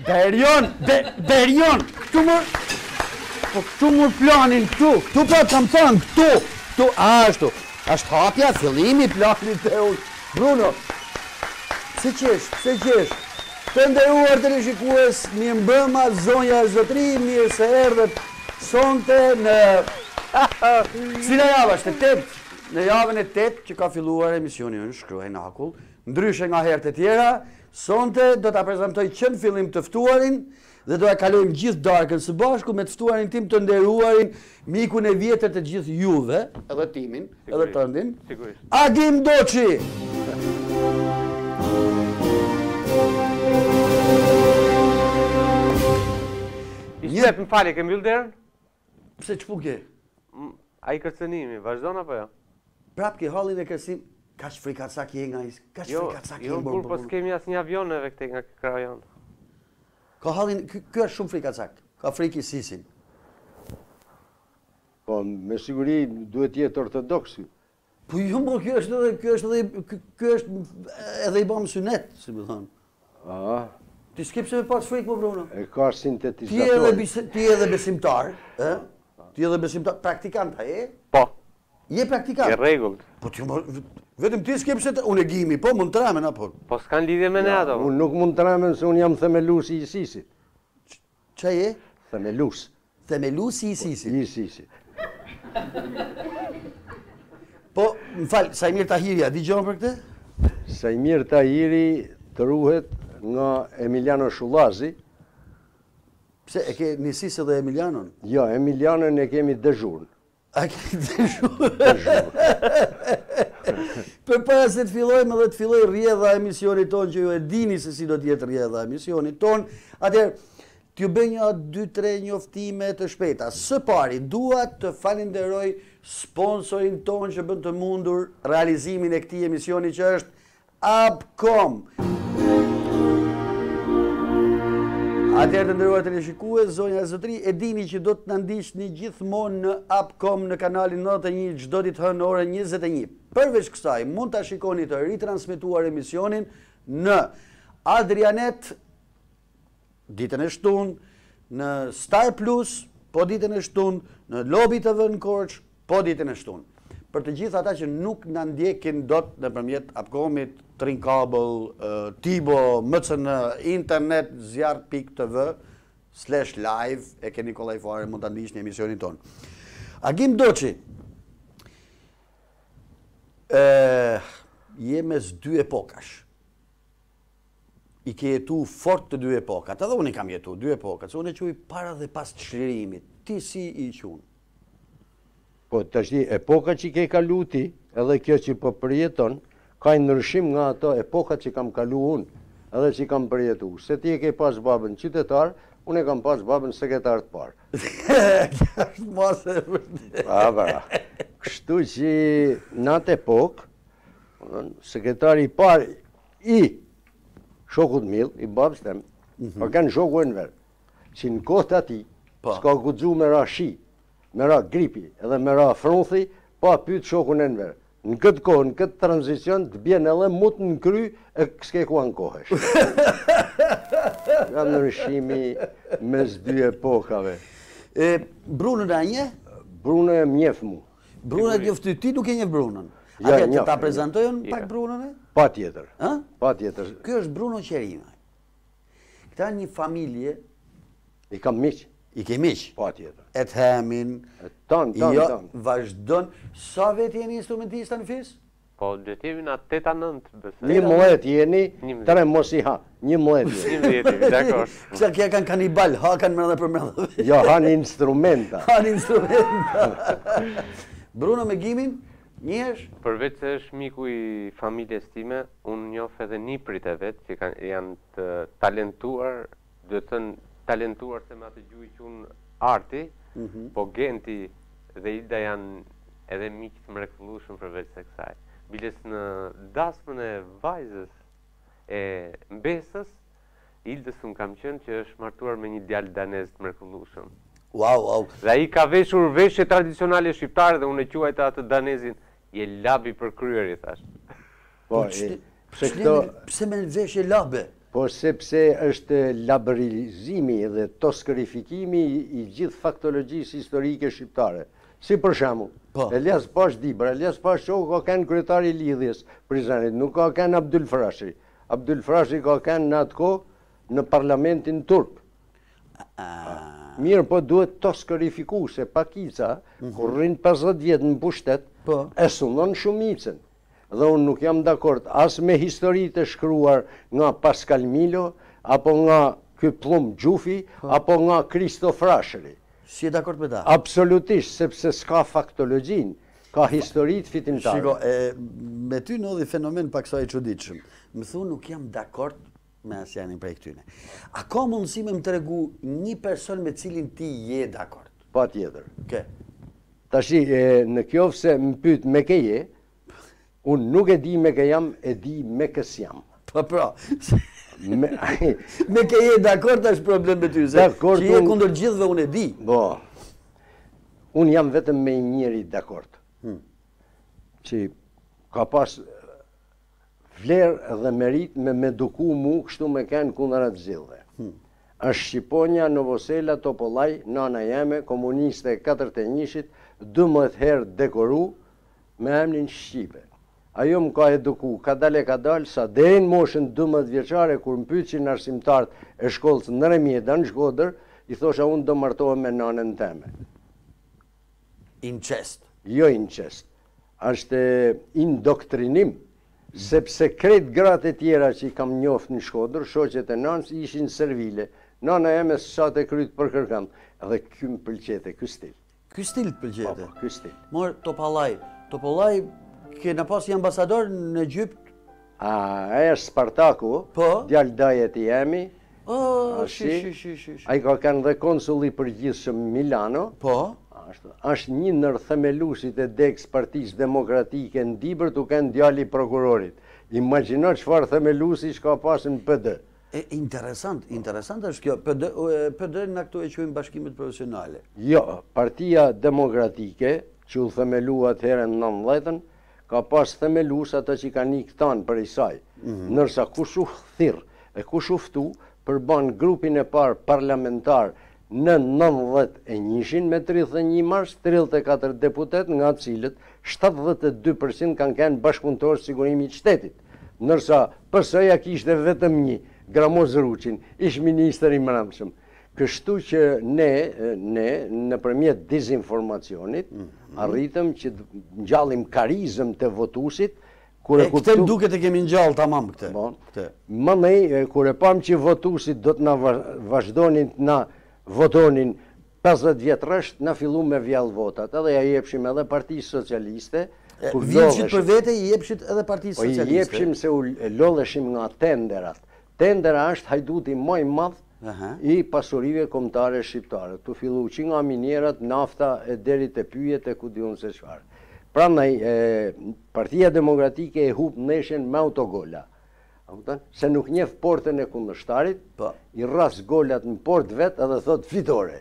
Derion, këtu më... Po këtu më planin, këtu pa kam thënë, këtu, ashtu. Ashtë hapja, fillimi planit e unë. Bruno, pse qesh? Të nderuar të rishikues, mirë mbrëma, zonja e zotri, mirë se erdhët sonte në... Cila javë është, në javën e 8 që ka filluar emisioni në Shkruaj Nakull, ndryshe nga herët e tjera, sonte do ta prezantoj që në fillim të ftuarin dhe do e kalojmë gjithë darkën së bashku me të ftuarin tim të nderuarin, mikun e vjetër të gjithë juve, edhe timin, edhe tëndin, Agim Doçi. Ishte më fali, ke mbyll derën? Pse ç'pu ke? Ai kërcënimi, vazhdon apo jo? Prap ke hallin e kërcim, kaq frikacak je nga kaq frikacak je. Jo, po s'kemi asnjë avioneve këtej nga krajon. Ka hallin, ky është shumë frikacak. Ka frikë sisin. Po, me siguri duhet jetë ortodoks. Po jo, po ky është edhe i bëm synet, si më thon. Ti s'ke pse me pas frikë, po Bruno? E ka sintetizator. Ti edhe besimtar, ë? Ti edhe besimtar, praktikant a je? Po. Je praktikant? E rregullt. Po ti vetëm ti s'ke pse unë gimi, po mund të ramen apo? Po s'kan lidhje me ne ato. Unë nuk mund të ramen se unë jam themelusi i sisit. Qa je? Themelus. Themelusi i sisit. I sisit. Po, më falë, Sajmir Tahiri, a di gjonë për këte? Sajmir Tahiri të ruhet nga Emiliano Shullazi. Pse, e ke njësisë dhe Emilianon? Jo, Emilianon e kemi dëzhurën. A kemi dëzhurën? Për para se të fillojmë dhe të filloj rjedha emisionit tonë, që ju e dini se si do t'jetë rjedha emisionit tonë, atëherë, t'ju bëj një 2-3 njoftime të shpejta. Së pari, dua të falenderoj sponsorin tonë që bën të mundur realizimin e këtij emisioni që është Abcom. Atëherë të nderuar teleshikues, zonja e zotri, e dini që do të na ndiqni gjithmonë në Abcom në kanalin 91 çdo ditë hënë në orën 21. Përveç kësaj, mund ta shikoni të ritransmetuar emisionin në Adrianet ditën e shtunë, në Star Plus, po ditën e shtunë, në Lobby TV në Korç, po ditën e shtunë. Për të gjithë ata që nuk na ndjekin dot nëpërmjet Abcomit, Trin Kabel, Tibo, MCN, internet, zjarr.tv/live, e keni kollaj fare, mund ta ndiqni emisionin ton. Agim Doçi, je mes dy epokash. I ke jetu fort të dy epokat, edhe unë i kam jetu dy epokat, se unë e quaj para dhe pas çlirimit. Ti si i qunë? Po, të shdi, epoka që ke kalu ti, edhe kjo që po përjeton, ka i ndryshim nga ato epokat që kam kalu unë, edhe që kam përjetu. Se ti e ke pas babën qytetar, unë e kam pas babën sekretar të parë. Kja është masë e vërtet. Kështu që në atë epokë, sekretari i parë i shokut Mill, i babës tem, pa kanë shoku e nverë, që në kohët ati, s'ka guxu me ra shi, me ra gripi, edhe me ra fronthi, pa pyet shokun e nverë. Në këtë kohë, në këtë tranzicion, të bjen edhe mut në kry, e s'ke ku anë kohesh. Nga ndryshimi mes dy epokave. Bruno da nje? Bruno e mjef mu. Bruno e njofty, ti nuk e njef Brunën? Ja, të ta prezentojën pak Brunën e? Pa tjetër. Pa tjetër. Kjo është Bruno Qerina. Këta një familje... I kam miq. I ke miq? Pa tjetër. E të hemin... Tan. Vazhdon... Sa vetë jeni instrumentista në fis? Po, dhe t'jemi nga 8-9, besë. 11 jeni, 3 mos i ha. 11 jeni. 11, dakor. Kësa kja kanë kanibal, hakan mërë dhe për mërë dhe. Jo, han instrumenta. Han instrumenta. Bruno me Gimin? Njësh? Përveç se është miku i familjes time, unë njoh edhe niprit e vetë që janë të talentuar, dhe të talentuar se me atë gjuhë që unë arti, po Genti dhe Ida janë edhe miqë të mrekullueshëm përveç se kësaj. Biles në dasmën e vajzës e mbesës, Ildës unë kam qenë që është martuar me një djalë danez të mrekullueshëm. Wow. Dhe ai ka veshur veshje tradicionale shqiptare dhe unë e quajta atë danezin, je labi për kryeri, thash. Po, pse me veshje labe? po sepse është labërizimi dhe toskërifikimi i gjithë faktologjisë historike shqiptare. Si për shembull, Elias Pash Dibra, Elias Pash Shoku ka qenë kryetari i lidhjes Prizrenit, nuk ka qenë Abdul Frashëri. Abdul Frashëri ka qenë në atë kohë në parlamentin turk. Mirë, po duhet toskërifiku se Pakica, kur rrin 50 vjet në pushtet, e sunon shumicën. Dhe unë nuk jam dakord as me historitë e shkruar nga Pascal Milo, apo nga ky Plum Gjufi, apo nga Kristof Frashëri. Si e dakord me ta? Absolutisht, sepse s'ka faktologjin, ka historitë fitimtare. Shiko, me ty ndodhi fenomen pak sa i çuditshëm. Më thu nuk jam dakord me asnjërin prej këtyne. A ka mundësi me më tregu një person me cilin ti je dakord? Patjetër. Ke. Tashi, në kjo se më pyet me ke je, unë nuk e di me ke jam, e di me kës jam. Pra. Me ke je dakord është problem me ty, se që je kundër gjithëve unë e di. Po, unë jam vetëm me njëri dakord. Që ka pas vlerë dhe merit me duku mu kështu me kënë kundër atë zgjidhje. Është Shqiponja, Novosela, Topollaj, nana jeme, komuniste 41-shit, 12 herë dekoru me emrin Shqipe. Ajo më ka eduku, ka dal, sa deri në moshën 12 vjeçare, kur më pyetën arsimtarët e shkollës në Remjeda në Shkodër, i thosha unë do martohem me nanën teme. Incest. Jo incest. Është indoktrinim, sepse krejt gratë e tjera që i kam njoftë në Shkodër, shoqet e nanës ishin servile. Nana jeme sa të kryt për kërkam, edhe ky më pëlqete, ky stil. Ky stil pëlqete? Po, ky stil. Mor, Topollaj, kena pas i ambasador në Egypt? E është Spartaku, djalë dajet i jemi. A i ka kanë dhe konsulli përgjithshëm Milano. Është një nër themelusit e dekës Partisë Demokratike në Dibër të kanë djali prokurorit. Imagjino çfarë themelusi shka pasën PD. Interesant është kjo. PD në këtu e quajmë bashkimet profesionale. Jo, Partia Demokratike, që u themelu atëherë në 19-ën, ka pas themelus ata që kanë ikë tanë për i saj. Nërsa kush u thirr e kush u ftu përban grupin e parë parlamentar në 91 me 31 mars, 34 deputet, nga cilët 72% kanë qenë bashkëpunëtorë sigurimi i shtetit. Nërsa PS-ja kishte vetëm një, Gramoz Ruçin, ish ministër i mbrëmshëm. Kështu që ne nëpërmjet dezinformacionit, arritëm që ngjallim karizëm të votuesit. Këtë duket e kemi ngjall tamam këtë. Mënej, kur e pam që votuesit do të na vazhdonin të na votonin 50 vjet rresht, na fillu me vjall votat. Edhe ja jepshim edhe Partisë Socialiste. Vjeçit për vete i jepshit edhe Partisë Socialiste. Po i jepshim se u lodheshim nga tenderat. Tendera është hajduti më i madh i pasurive kombëtare shqiptare. Tu fillu që nga minierat, nafta e deri te pyjet e ku diun se çfarë. Prandaj Partia Demokratike e hub ndeshjen me autogola. Se nuk njeh portën e kundërshtarit, i rras golat në port vet edhe thot fitore.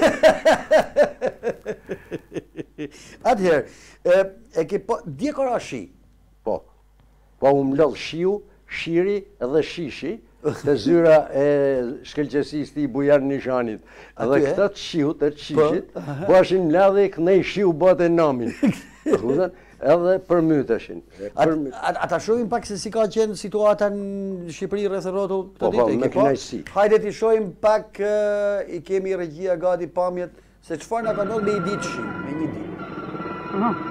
Atëherë, e ke dje kora shi? Po u mlodh shiu, shiri edhe shishi, të zyra e shkelqesisë i Bujar Nishanit. Edhe këta të shiut, të shishit, bashin mladhe i kënej shiu bate namin. Edhe përmyteshin. Ata shohim pak se si ka qenë situata në Shqipëri rreth rrotull këtë ditë. Po, me kënaqësi. Hajde t'i shohim pak, i kemi regjia gati pamjet, se çfarë na ka ndodhur me i ditë shi, me një ditë.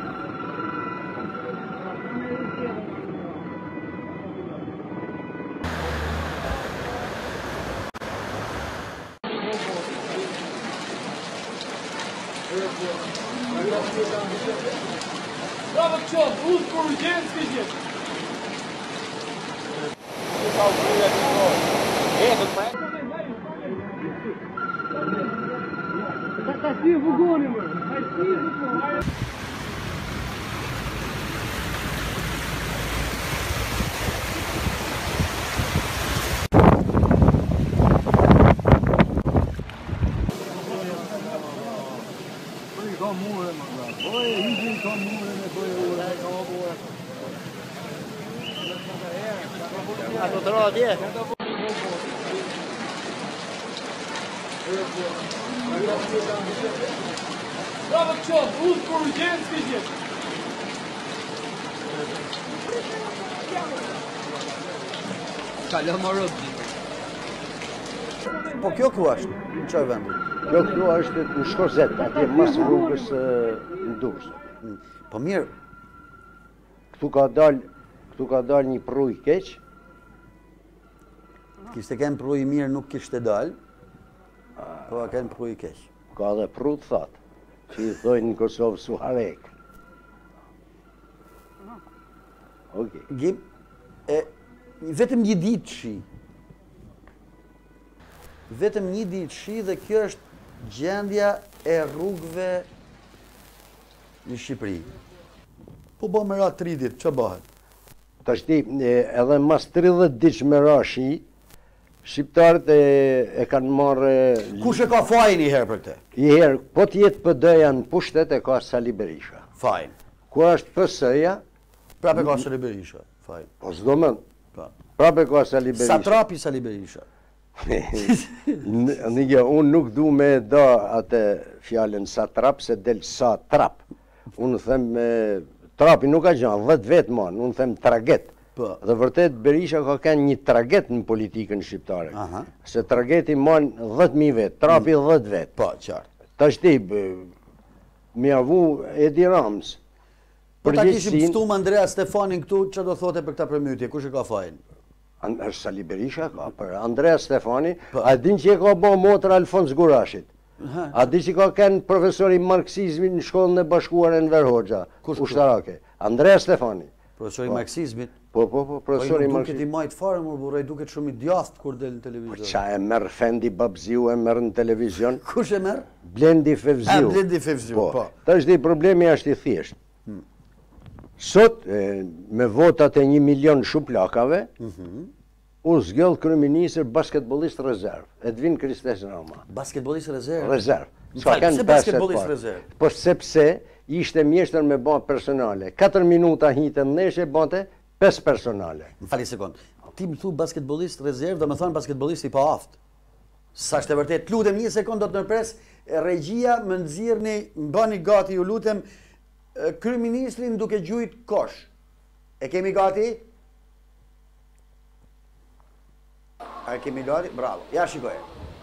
Bravo, qovë, ullë për urgjenë, s'ke gjithë. Ta si e vugoni, më. Ta si e vugoni. Ato të ra atje. Bravo qëmë, ullë për urgjenë s'ke gjithë. Kalë më rëbë. Po kjo ku është? Në qoj vendi? Kjo këtu është në Shkozet, atje mas rrugës në Durrës. Po mirë, Këtu ka dal një pruj keq, kishte kenë pruj mirë nuk kishte dalë, po a kenë pruj keq. ka dhe pru të thatë, që i thojnë në Kosovë Suharek. Oke. Gjim, vetëm një ditë shi. Vetëm një ditë shi dhe kjo është gjendja e rrugëve në Shqipëri. Po bo me ra 3 ditë, që bëhet? Ta shti, edhe mas 30 ditë me rashi, shqiptarët e kanë marrë... Kush e ka fajin i herë për këte? I herë, po t'jetë PD-ja në pushtet e ka Sali Berisha. Fajin. Ku është PS-ja, Prape ka Sali Berisha, fajin. po s'do mend, Pa. prape ka Sali Berisha. Satrapi Sali Berisha. Një, unë nuk du me da atë fjallën satrap, se del sa trap. Unë them, trapi nuk ka gjanë, 10 vetë man, unë them traget. Po. Dhe vërtet Berisha ka kënë një traget në politikën shqiptare. Aha. Se trageti man 10.000 vetë, trapi 10 vetë. Po, qartë. Ta shti, mi avu Edi Rams. Po ta kishim fëtum Andrea Stefanin këtu, që do thote për këta përmytje, kush e ka fajin? është Sali Berisha ka, për Andrea Stefani, a din që e ka bo motra Alfons Gurashit. A di që ka kënë profesori marksizmi në shkollën e bashkuar e Enver Hoxha, ushtarake. Andrea Stefani. Profesori marksizmit? Po, profesori marksizmit. Po marksizmi. duket i majtë fare, më buraj, duket shumë i djathtë kur del në televizor. Qa e merë Fendi Babziu, e merë në televizion. Kush e merë? Blendi Fevziu. Blendi Fevziu, po. Ta është di problemi është i thjeshtë. Sot, me votat e 1 milion shuplakave, u zgjodh kryeministër basketbolist rezerv, Edvin Kristesh Rama. Basketbolist rezerv? Rezerv. Pse basketbolist rezerv? Po sepse ishte mjeshtër me ba personale. 4 minuta hitën neshe, bante 5 personale. Më fali sekund. Ti më thu basketbolist rezerv, dhe më thonë basketbolist i pa aftë. Sa shte vërtet, lutem një sekund do të nërpres, regjia më nëzirni, më bani gati, ju lutem, kryeministrin duke gjujt kosh. E kemi gati? A e kemi gati? Bravo. Ja shikoj.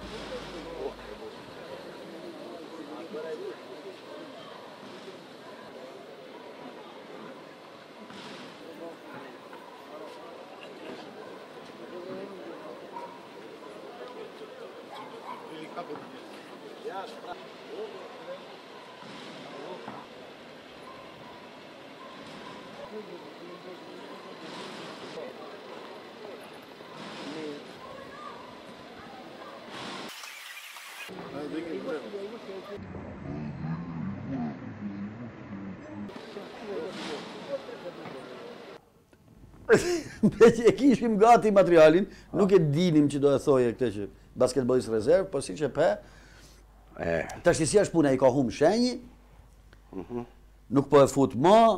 Me që e kishim gati materialin, nuk e dinim që do e thoje këtë që basketbolist rezerv, po si që pe, ta shti si është puna, i ka hum shenji, nuk po e fut ma.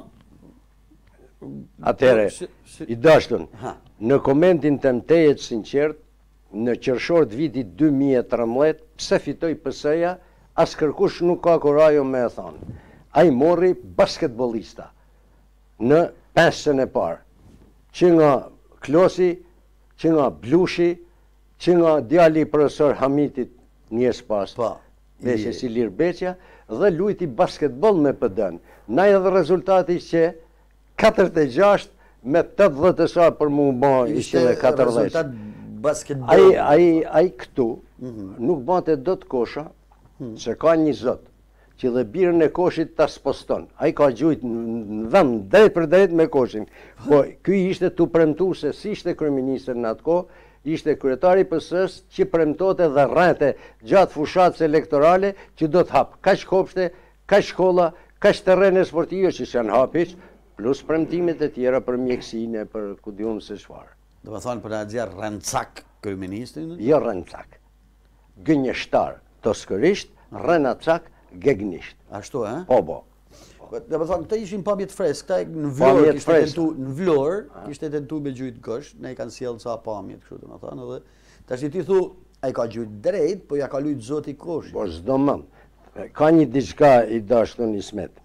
Atere, i dashtën, në komentin të mtejet sinqert, në qershor të vitit 2013, pse fitoj PS-ja, as kërkush nuk ka kurajo me e thonë. A i morri basketbolista në pesën e parë, që nga Klosi, që nga Blushi, që nga djali profesor Hamitit njës pas, Beshe Silir Beqja, dhe lujti basketbol me PD-n. Na edhe rezultati që 46 me 80 sa për mu ba ishte dhe 40. Ai këtu nuk bante do të kosha, se ka një zot, që dhe birën e koshit ta sposton. A i ka gjujt në vend, drejt për drejt me koshin. Po, ky ishte të premtu se si ishte kryeministër në atë kohë, ishte kryetari PS-s që premtote dhe rrete gjatë fushatës elektorale që do të hapë kaq kopshte, kaq shkolla, kaq terrene sportive që janë hapiq, plus premtimet e tjera për mjekësinë, për ku diun se çfarë. Do të thonë për ta nxjerr rëncak kryeministrin? Jo rëncak. Gënjeshtar, toskërisht, rënacak, gegnisht. Ashtu, e? Po. dhe më thonë, këta ishin pamjet freskë, këta në Vlorë kishte tentu me gjujt gësh, ne i kanë sjellë ca pamjet kështu dhe më thonë, edhe tash ti thu, ai ka gjujt drejt, po ja ka lujt Zoti koshi. Po s'do më, ka një diçka i dashur në Ismet.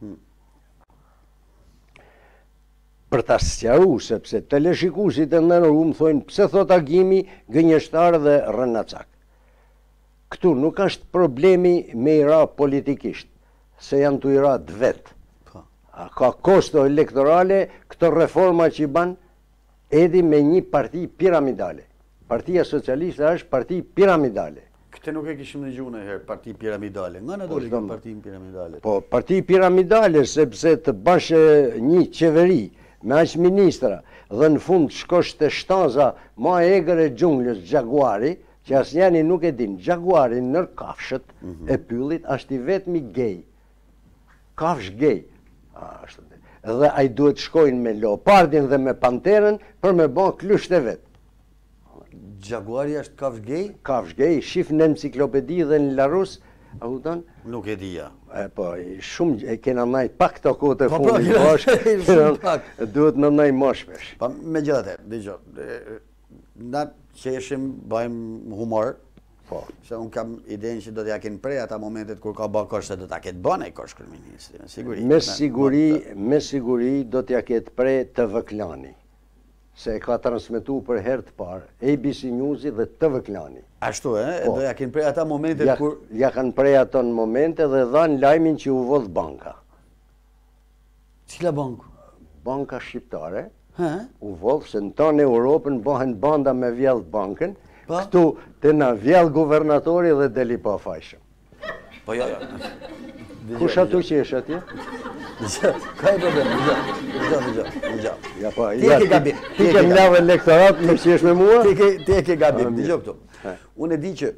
Për ta sqaruar, sepse teleshikuesit e ndërruam thonë pse thot Agimi gënjeshtar dhe rënacak. Këtu nuk është problemi me i ra politikisht, se janë të i ra vetë. Ka kosto elektorale, këto reforma që i ban, edhi me një parti piramidale. Partia Socialiste është parti piramidale. Këtë nuk e kishim në gjuhën e herë, parti piramidale. Nga në doli ka parti piramidale? Po, parti piramidale, sepse të bash një qeveri, me aq ministra, dhe në fund shkosh të shtaza ma egër e gjunglës Gjaguari, që asnjani nuk e din, Gjaguari nër kafshët e pyllit është i vetmi gej. Kafsh gej. Dhe ai duhet shkojnë me leopardin dhe me panterën për me bën klysht e vetë. Gjaguari është kafsh gej? Kafsh gej, shif në enciklopedi dhe në Larus, a kupton? Nuk e dija. Po, shumë e kena najt pak të kote fundit bashkë, duhet në najt më shpesh. Pa, me gjithate, dëgjo, na që eshim bëjmë humor, se unë kam idenë që do t'ja kenë prej ata momentet kur ka bë kosh se do t'ja ketë bënë e kosh kërministri, me siguri. Me siguri do t'ja ketë prej TV Klani, se e ka transmetu për herë të parë, ABC News dhe TV Klani. Ashtu, do ja kenë prej ata momentet kur... Ja kanë prej ato në momente dhe dhanë lajmin që u vodh banka. Cila banku? Banka shqiptare, u vodh se në tonë Europën bëhen banda me vjellë bankën, këtu të na vjellë guvernatori dhe deli pa fajshëm. Po jo. Kush atu që esh atje? Ka e problem, dëgjo. Ti e ke gabim. Ti ke mlavë elektorat, më që esh me mua? Ti e ke gabim, dëgjo këtu. Unë e di që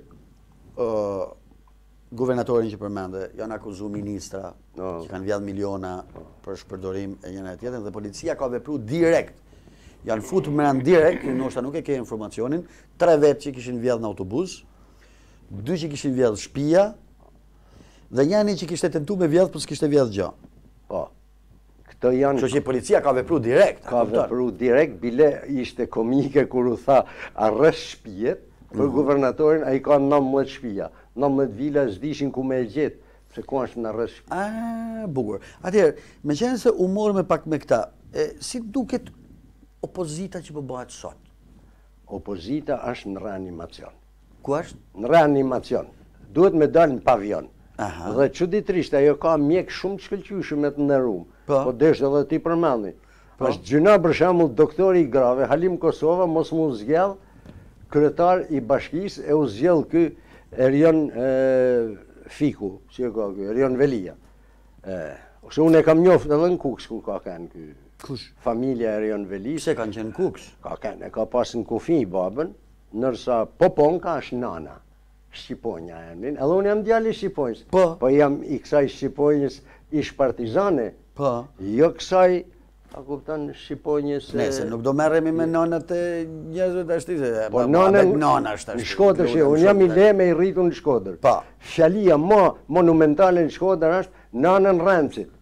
guvernatorin që përmende, janë akuzu ministra, që kanë vjellë miliona për shpërdorim e njëna e tjetën, dhe policia ka vepru direkt. Janë futur me në direkt, nështë nuk e ke informacionin, 3 vetë që kishin vjellë në autobus, 2 që kishin vjellë shpia, dhe njëni që kishte tentu me vjellë, për s'kishte vjellë gjë. Po, këto janë... Që policia ka vepru direkt. Ka vepru direkt, bile ishte komike kur u tha arrest shpijet, për guvernatorin a i ka 19 shpia. 19 vila s'dishin ku me e gjithë, se ku është në arrest shpia. Bukur. Atëherë, me qenë se u morë me pak me këta, si duket opozita që po bëhet sot? Opozita është në reanimacion. Ku është? Në reanimacion. Duhet me dalë në pavion. Dhe çuditërisht ajo ka mjek shumë të shkëlqyshëm me të ndërum. Po desh edhe ti përmendi. Është gjëna për shembull doktori i grave, Halim Kosova, mos mu zgjell, kryetar i bashkisë e u zgjell ky Erion Fiku, si e ka ky, Erion Velia. Ose unë e kam njoftë edhe në Kuks ku ka kanë ky. Kush? Familja Erion Velis. Se kanë qenë Kuks? Ka kanë, e ka pas në kufi i babën, ndërsa Poponka është nana. Shqiponja emrin, edhe unë jam djali Shqiponjës. Po jam i kësaj Shqiponjës ish partizane. Po. Jo kësaj, a kupton Shqiponjës... Nese, nuk do merremi me nanat e njerëzve të ashti, se... Po nanën në Shkodër, unë jam i leme i rritu në Shkodër. Po. Fjalia ma monumentale në Shkodër është nanën Remcit.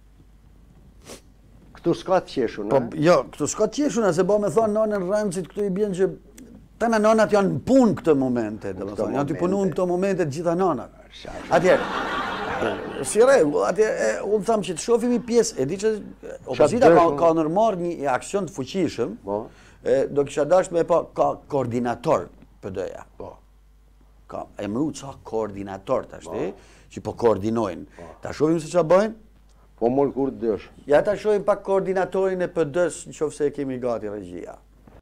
Këtu s'ka të qeshun, Po, jo, këtu s'ka të qeshun, se bo me thonë nanën Remcit, këtu i bjen që... Tana nanat janë në punë këtë momente, janë të punu në këtë momente gjitha nanat. Atjerë, si regull, unë thamë që të shofimi pjesë, e di që opozita ka nërmarë një aksion të fuqishëm, do kisha dasht me pa ka koordinator PD-ja. Ka emru ca koordinator të ashti, që po koordinojnë. Ta shofim se qa bëjnë? Po mërë kur të dësh. Ja ta shofim pak koordinatorin e PD-s në qofë se kemi gati regjia.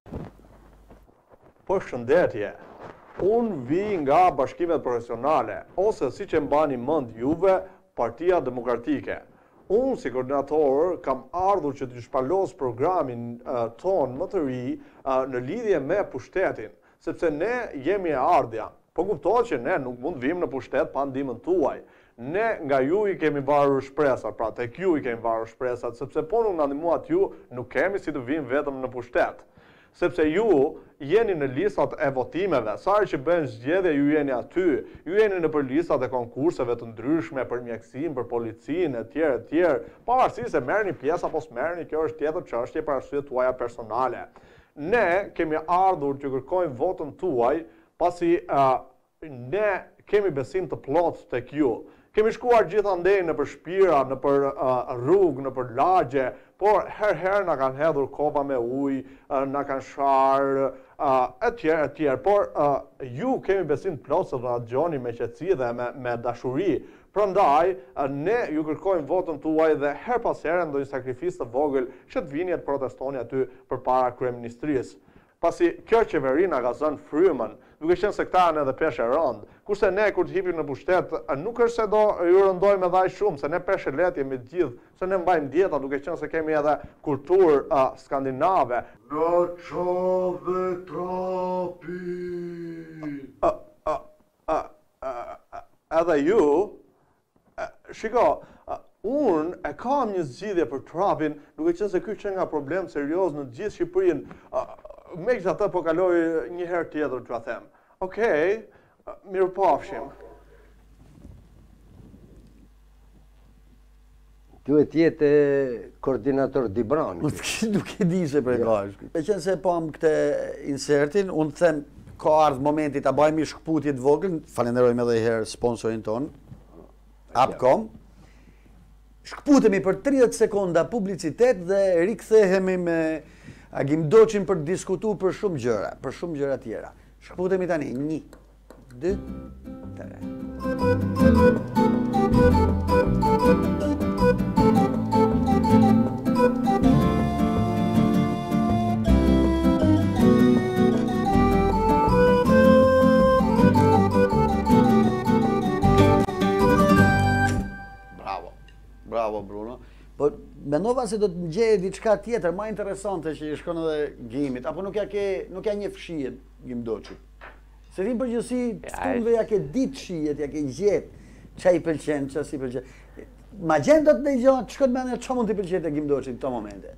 Po shëndetje, unë vi nga bashkimet profesionale, ose si që mbani mend juve, Partia Demokratike. Unë si koordinator kam ardhur që të shpalos programin ton më të ri në lidhje me pushtetin, sepse ne jemi e ardhja. Po kuptohet që ne nuk mund vim në pushtet pa ndihmën tuaj. Ne nga ju i kemi varur shpresat, pra tek ju i kemi varur shpresat, sepse po nuk na ndihmuat ju, nuk kemi si të vim vetëm në pushtet. sepse ju jeni në listat e votimeve, sa herë që bën zgjedhje ju jeni aty, ju jeni në për listat e konkurseve të ndryshme për mjekësinë, për policinë etj. Pavarësisht se merrni pjesë apo s'merrni, kjo është tjetër çështje për arsye tuaja personale. Ne kemi ardhur që kërkojmë votën tuaj, pasi ne kemi besim të plotë tek ju. Kemi shkuar gjithandej në për shpira, në për rrugë, në për lagje, por herë na kanë hedhur kova me ujë, na kanë sharë, etj. Por ju kemi besim të plotë se do na dëgjoni me qetësi dhe me dashuri. Prandaj, ne ju kërkojmë votën tuaj dhe her pas here ndonjë sakrifisë të vogël që të vini të protestoni aty përpara kryeministrisë. Pasi kjo qeveri na ka zënë frymën, duke qenë se këta janë edhe peshë rënd. Kurse ne kur të hipim në pushtet, nuk është se do ju rëndojmë edhe aq shumë, se ne peshë let jemi të gjithë, se ne mbajmë dieta, duke qenë se kemi edhe kulturë skandinave. Në qove trapi. Edhe ju, shiko, unë e kam një zgjidhje për trapin, duke qenë se ky që nga problem serioz në gjithë Shqipërinë. Me që atë po kaloj një herë tjetër që a them. Okej, mirë pafshim. Tu e tjetë koordinator Dibrani. Nuk e di se për e ka është. Me qenë se pam këte insertin, unë them ka ardhë momenti ta bajmë i shkputjet vogël, falenderojmë edhe herë sponsorin ton, Upcom. Shkputemi për 30 sekonda publicitet dhe rikthehemi me Agim Doçin për të diskutuar për shumë gjëra tjera. Shkputemi tani, 1, 2, 3. Bravo, Bruno. Po, mendova se do të ngjeje diçka tjetër, më interesante që i shkon edhe Gimit, apo nuk ja një fshihet Gim Doçi. Se ti në përgjithësi, stunve ja ke ditë shihet, ja ke gjetë, ç'a i pëlqen, ç'a si pëlqen. Ma gjen do të dëgjon, shkon me ç'a mund t'i pëlqejë te Gim Doçi në këto momente.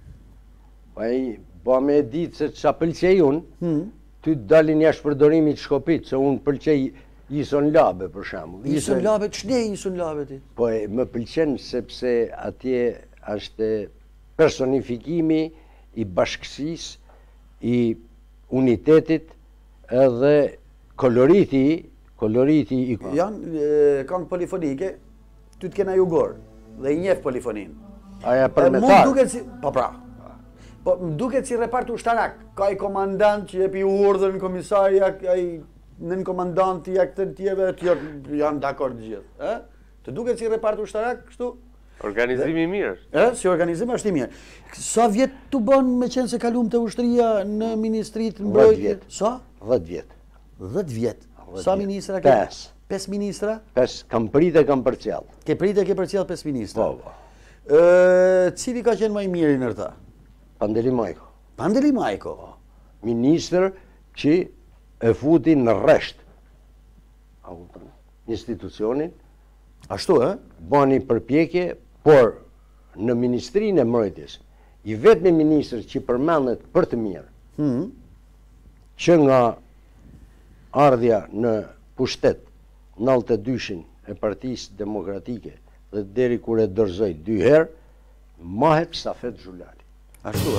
Po me ditë se ç'a pëlqej unë, ty dalin jashtë përdorimit Shkopit, se unë pëlqej Ison Labe, për shembull. Ison Labe, ç'ne Ison Labe ti? Po më pëlqen sepse atje është personifikimi i bashkësisë, i unitetit, edhe koloriti i... Janë këngë polifonike, ty të kena jugor, dhe i njeh polifonin. Aja përmetar. Po më duket si repart ushtarak, ka i komandant që jepi urdhën komisari, ai nën komandanti ja këtë tjeve, janë dakord gjithë. Të duket si repart ushtarak, kështu? Organizimi i mirë. Si organizim është i mirë. Sa vjet të bën me qenë se kalum të ushtria në ministrit në mbrojtje? Sa? 10 vjet. 10 vjet. Sa ministra ke? 5 ministra? 5, kam pritë e kam përcjell. Ke pritë e ke përcjell 5 ministra? Po. Cili ka qenë më i miri në ta? Pandeli Majko. Pandeli Majko? Ministër që e futi në rresht institucionin. Ashtu, Bani përpjekje, por në Ministrinë e Mbrojtjes, i vetmi ministër që përmendet për të mirë, që nga ardhja në pushtet 92-shin e Partisë Demokratike dhe deri kur e dorëzoi 2 herë, mahet Safet Xhulali. Ashtu,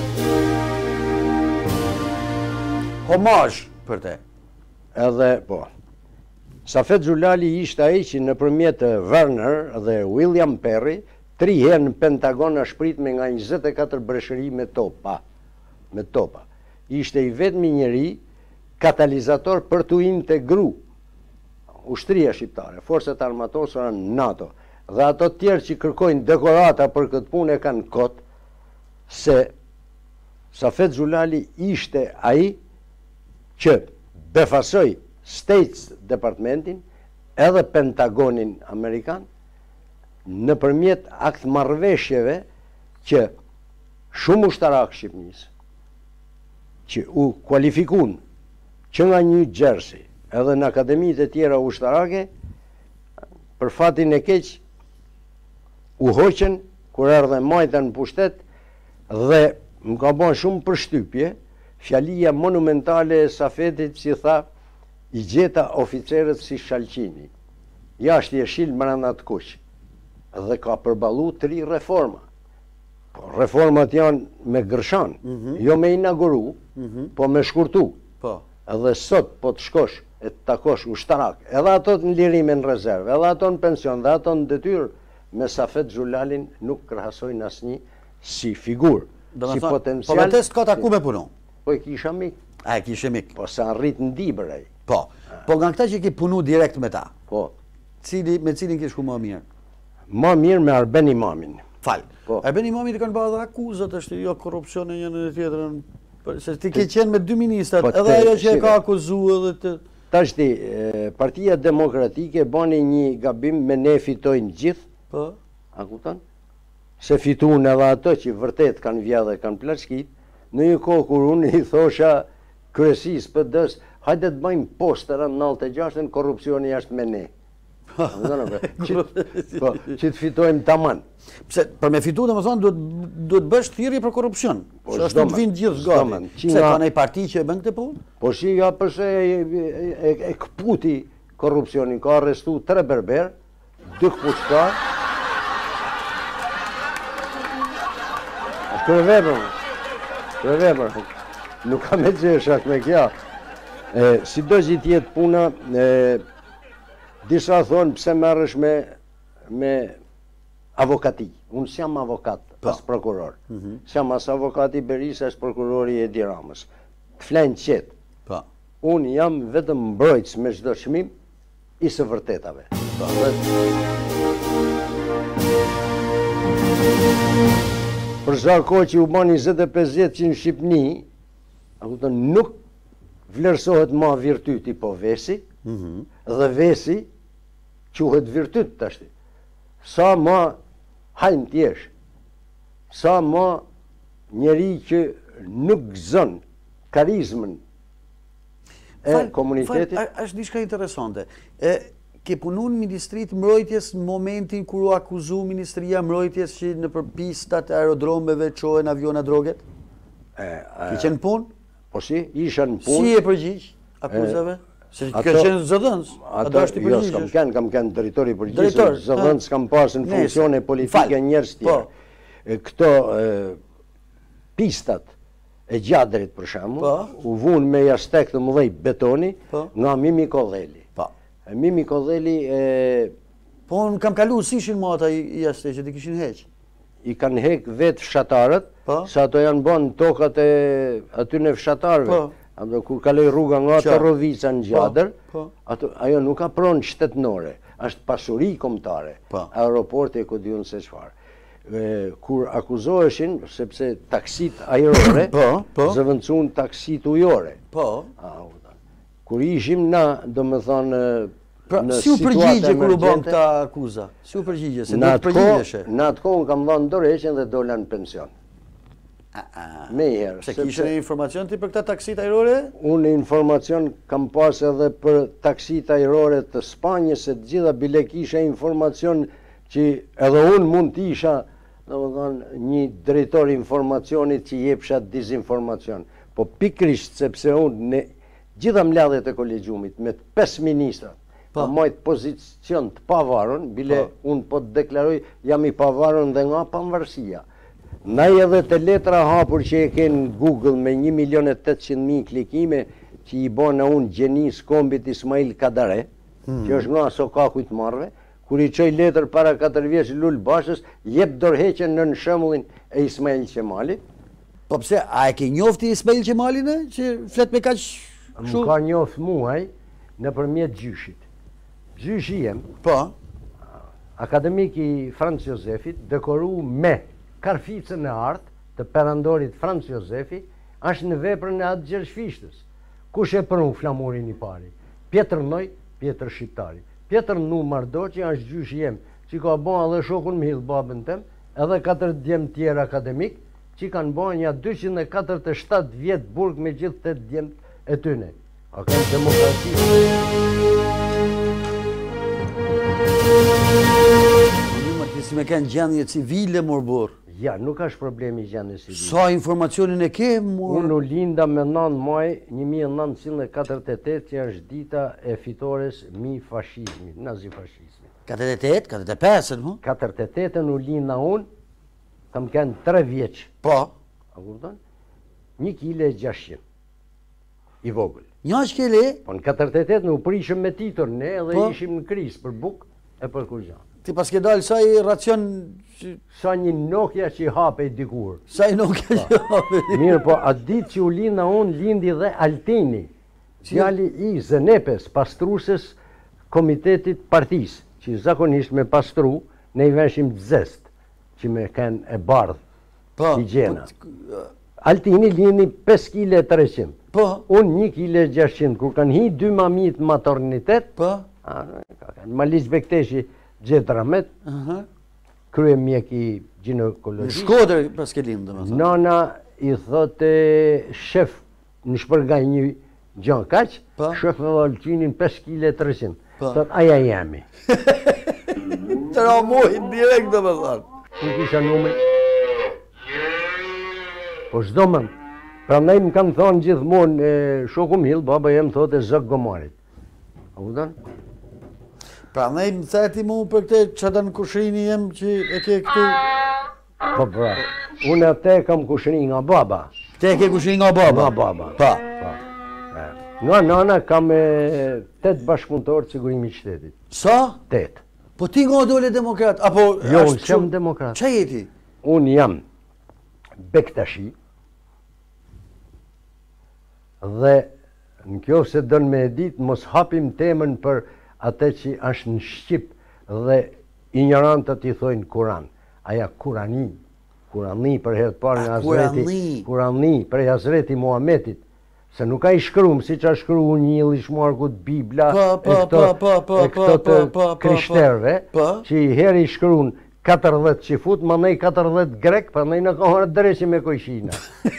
Homazh për te. Edhe, po. Safet Xhulali ishte ai që nëpërmjet Werner dhe William Perry 3 herë në Pentagon shprit me nga 24 breshëri me topa. Ishte i vetmi njeri katalizator për të integru ushtria shqiptare, forcat armatosura në NATO, dhe ato tjerë që kërkojnë dekorata për këtë punë e kanë kot, se Safet Xhulali ishte ai që befasoi States Departmentin edhe Pentagonin Amerikan nëpërmjet akt marrëveshjeve që shumë ushtarak Shqipërisë që u kualifikun që nga New Jersey edhe në akademitë e tjera ushtarake, për fatin e keq u hoqën kur erdhe majta në pushtet dhe më ka bën shumë përshtypje fjalia monumentale e Safetit që tha i gjeta oficerët si Shalqini. Jashtë jeshil mbrana të kuq. Dhe ka përballu 3 reforma. Po, reformat janë me gërshan, jo me inauguru, po me shkurtu. Po. Edhe sot po të shkosh e të takosh ushtarak, edhe ato në lirime në rezervë, edhe ato në pension, edhe ato në detyrë, me Safet Xhulalin nuk krahasojnë asnjë si figurë, si potencial. Po vetes ka taku me punon. Po e kisha mik. A e kishe mik. Po sa arrit në Dibër ai. Po. Po nga këta që ki punu direkt me ta. Po. Me cilin ke shku më mirë? Më mirë me Arben Imamin. Fal. Po. Arben Imamin i kanë bërë dhe akuzat, është jo korrupsione njënë në tjetërën. Se ti ke qenë me 2 ministrat, edhe ajo që e ka akuzu edhe të... Tash ti, Partia Demokratike bani një gabim me ne fitojnë gjithë. Po. A kupton? Se fituan edhe ato që vërtet kanë vjedhë dhe kanë plaçkit, në një kohë kur unë i thosha kryesisë PD-s, hajde të bëjmë postera në 96-ën, korrupsioni është me ne. Po, që të fitojmë taman. Pse, për me fitu dhe më thonë, duhet bësh thirrje për korrupsion. Se është të vinë gjithë zgati. Pse ka nej parti që e bën këtë punë? Po shi, ja përse e këputi korrupsionin, ka arrestu 3 berber, 2 këpuçtar. Kërëvepër, nuk ka me gjeshak me kja. Si do që tjetë puna, disa thonë pse merresh me avokati. Unë s'jam avokat, as prokuror. S'jam as avokati Berisa, as prokurori Edi Ramës. Të flenë qetë. Unë jam vetëm mbrojtës me çdo çmim i së vërtetave. Për çfarë kohë që u bën 25 vjet që në Shqipëni, nuk vlerësohet ma virtyti, po vesi, dhe vesi quhet virtyt tashti. Sa ma hajnë t'jesh, sa ma njeri që nuk gëzon karizmën e komunitetit. Është diçka interesante. Ke punu në Ministritë Mbrojtjes në momentin kur u akuzu Ministria Mbrojtjes që në pistat e aerodromeve qohen aviona droget? Ke qenë punë? Po si, isha në punë. Si e përgjigj akuzave? Se ka qenë zëdhënës, ato është i përgjigjës. Jo, kam qenë drejtori i përgjigjës, zëdhënës kam pasë në funksione politike njerëz tjerë. Këto pistat e Gjadrit, për shembull, u vunë me jastek të mëdhej betoni nga Mimi Kodheli. Mimi Kodheli... Po, në kam kalu, si ishin ma ata i jastek që ti kishin heq? I kanë hek vetë fshatarët, sa ato janë bon tokat e aty në fshatarëve. Kur kaloj rruga nga Torrovica në Gjadër, ajo nuk ka pronë shtetënore, është pasuri kombëtare. Aeroporti e ku diun se çfarë. Kur akuzoheshin, sepse taksit ajrore, zëvendësuan taksit ujore. Kur ishim na, do me thonë, si u përgjigje kur u bën këta akuza? Si u përgjigje? Se do të përgjigjeshe? Në atë kohë kam dhënë dorëheqjen dhe dola në pension. Me herë. Se kishe informacion ti për këta taksit ajrore? Unë informacion kam pas edhe për taksit ajrore të Spanjës, se të gjitha bile kisha informacion që edhe unë mund të isha, domethënë, një drejtor informacionit që jepsha dezinformacion. Po pikrisht sepse unë në gjitha mbledhjet e kolegjumit me 5 ministrat, pa majtë pozicion të pavarun, bile unë po të deklaroj jam i pavarun dhe nga pavarësia. Naj edhe të letra hapur që e kenë Google me 1.800.000 klikime që i bona unë gjenis kombit Ismail Kadare, që është nga Sokakujt Marve, kur i qoj letër para 4 vjeç Lul Bashës, jep dorëheqjen në shembullin e Ismail Qemalit. Po pse, a e ke njofti Ismail Qemalin që flet me kaq? Më ka njoft muaj në përmjet gjyshit. Gjyshi jem, akademik i Franz Josefit, dekoru me karficën e artë të perandorit Franz Josefi, është në veprën e atë Gjershfishtës. Kush e prun flamurin i pari? Pjetër Noj, Pjetër Shqiptari. Pjetër Nu Mardoqi është gjyshi jem, që ka bon edhe shokun Mihill babën tem, edhe 4 djemë tjerë akademik, që kanë bon nja 247 vjetë burg me gjithë 8 djemë e tyne. A kanë demokrati. Si me kanë gjendje civile morbor. Ja, nuk është problemi gjendje civile. Sa informacionin e ke, Unë u linda me 9 maj 1948 që është dita e fitores mi fashizmit, nazifashizmit. 48, 45, mu? 48 u linda unë, kam kënë 3 vjeç. Po. A kupton? 1 kile 600. I vogël. Një shkeli? Po në 48 në u prishëm me titor, ne edhe Po. ishim në krizë për buk e për kur gjanë. Ti pas ke dalë sa i racion... Sa një Nokia që i hape i dikur. Sa i nuk e që... Mirë, po atë ditë që u linda unë, lindi dhe Altini, djali i Zenepes, pastruses komitetit partisë, që zakonisht me pastru, ne i veshim zest, që me kënë e bardhë, Po. higjena. Altini lindi 5 kg 300, Po. unë 1 kg 600, kur kanë hi 2 mamit maternitet, Po. Maliç Bekteshi gjetë ramet, krye mjek i Në ginekologjisë. Shkodër pas ke lindë, më thënë. Nana i thote shef në shpërgaj një gjanë kaq, Po. shef me Altinin 5 kg 300. Po. Thot, aja jemi. Të ramojnë direkt, dhe më thënë. Unë kisha numër. Po shdo më, prandaj më kanë thonë gjithmonë shoku Mill, baba jem thote zëk gomarit. A kupton? Pra, ne më theti mu për këte që të në kushrini jem që e ke këtu... Po pra, unë atë kam kushëri nga baba. Te e ke kushrini nga baba? Nga baba. Pa. Nga nana kam 8 bashkëpunëtor të sigurimi qytetit. Sa? 8. Po ti nga dole demokrat? Apo... Jo, ashtë unë qëm demokrat. Qa jeti? Unë jam Bektashi dhe në kjo se dënë me edit, mos hapim temën për atë që është në Shqip dhe ignorantët i thojnë Kuran. Aja Kurani për herë të parë nga Hazreti, Kurani për Hazreti Muhametit, se nuk ka i shkruam si që a shkru një lishmarkut Bibla e këto të krishterve, që i herë i shkruan 40 që fut, ma nej 40 grek, pa nej në kohërë dreqi me kojshina.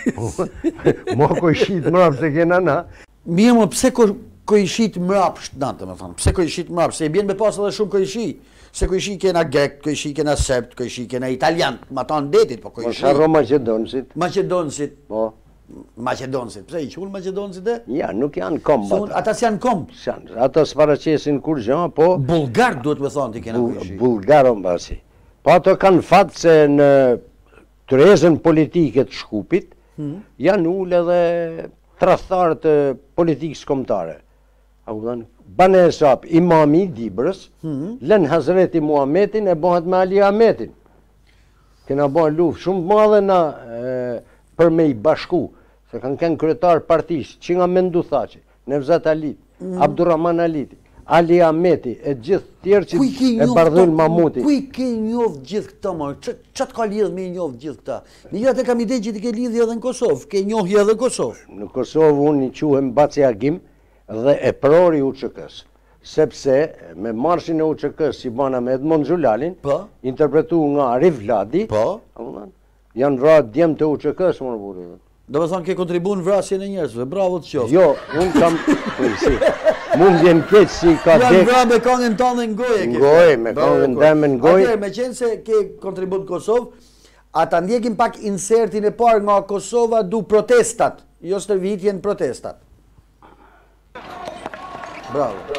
Mo kojshit mrapë se kena na. Mirë më, pse kojshit mrapë shtë me thonë? Pse kojshit mrapë? Se i bjen me pas edhe shumë kojshi. Se kojshi kena grek, kojshi kena sept, kojshi kena italian, ma ta në detit, po kojshi. Po sharro Macedonësit. Macedonësit. Po. Macedonësit. Pse i qunë Macedonësit e? Ja, nuk janë kombat. Ata s'janë kom. Ata s'paracesin kur gjë, po... Bulgar duhet me thonë ti kena kojshi. Bulgaron basi. Po ato kanë fatë se në tërezën politike të Shkupit, janë ullë edhe tradhtarët të politikës kombëtare. Banë e hesap, imami Dibrës, lën Hazreti Muhammedin e bëhet me Ali Ahmetin. Kena bëhen luftë shumë madhe na për me i bashku, se kanë kënë kryetar partisë, që nga mendu thaqe, Nevzat Alit, Abdurrahman Aliti, Ali Ahmeti, e gjithë tjerë që e bardhën Mamuti. Kuj ke njofë gjithë këta, ma? Që të ka lidhë me njofë gjithë këta? Një atë kam ide që ti ke lidhë edhe në Kosovë, ke njohë edhe Kosovë. Në Kosovë unë i quhem Baci Agim dhe e prori UÇK-s, sepse me marshin e UÇK-s si bana me Edmond Xhulalin, interpretu nga Arif Vladi, janë vrarë djemë të UÇK-s, më në burë. Do me thonë ke kontribu në vrasjen e njerëzve, bravo të qofë. Jo, unë kam, mund jenë keqë si ka dek... Janë vrarë me kongën tonë dhe në goje. Në goje, me kongën deme në goje. Atëherë, me qenë se ke kontribu në Kosovë, ata ndjekim pak insertin e parë nga Kosova du protestat, jo stërvitjen protestat. Bravo.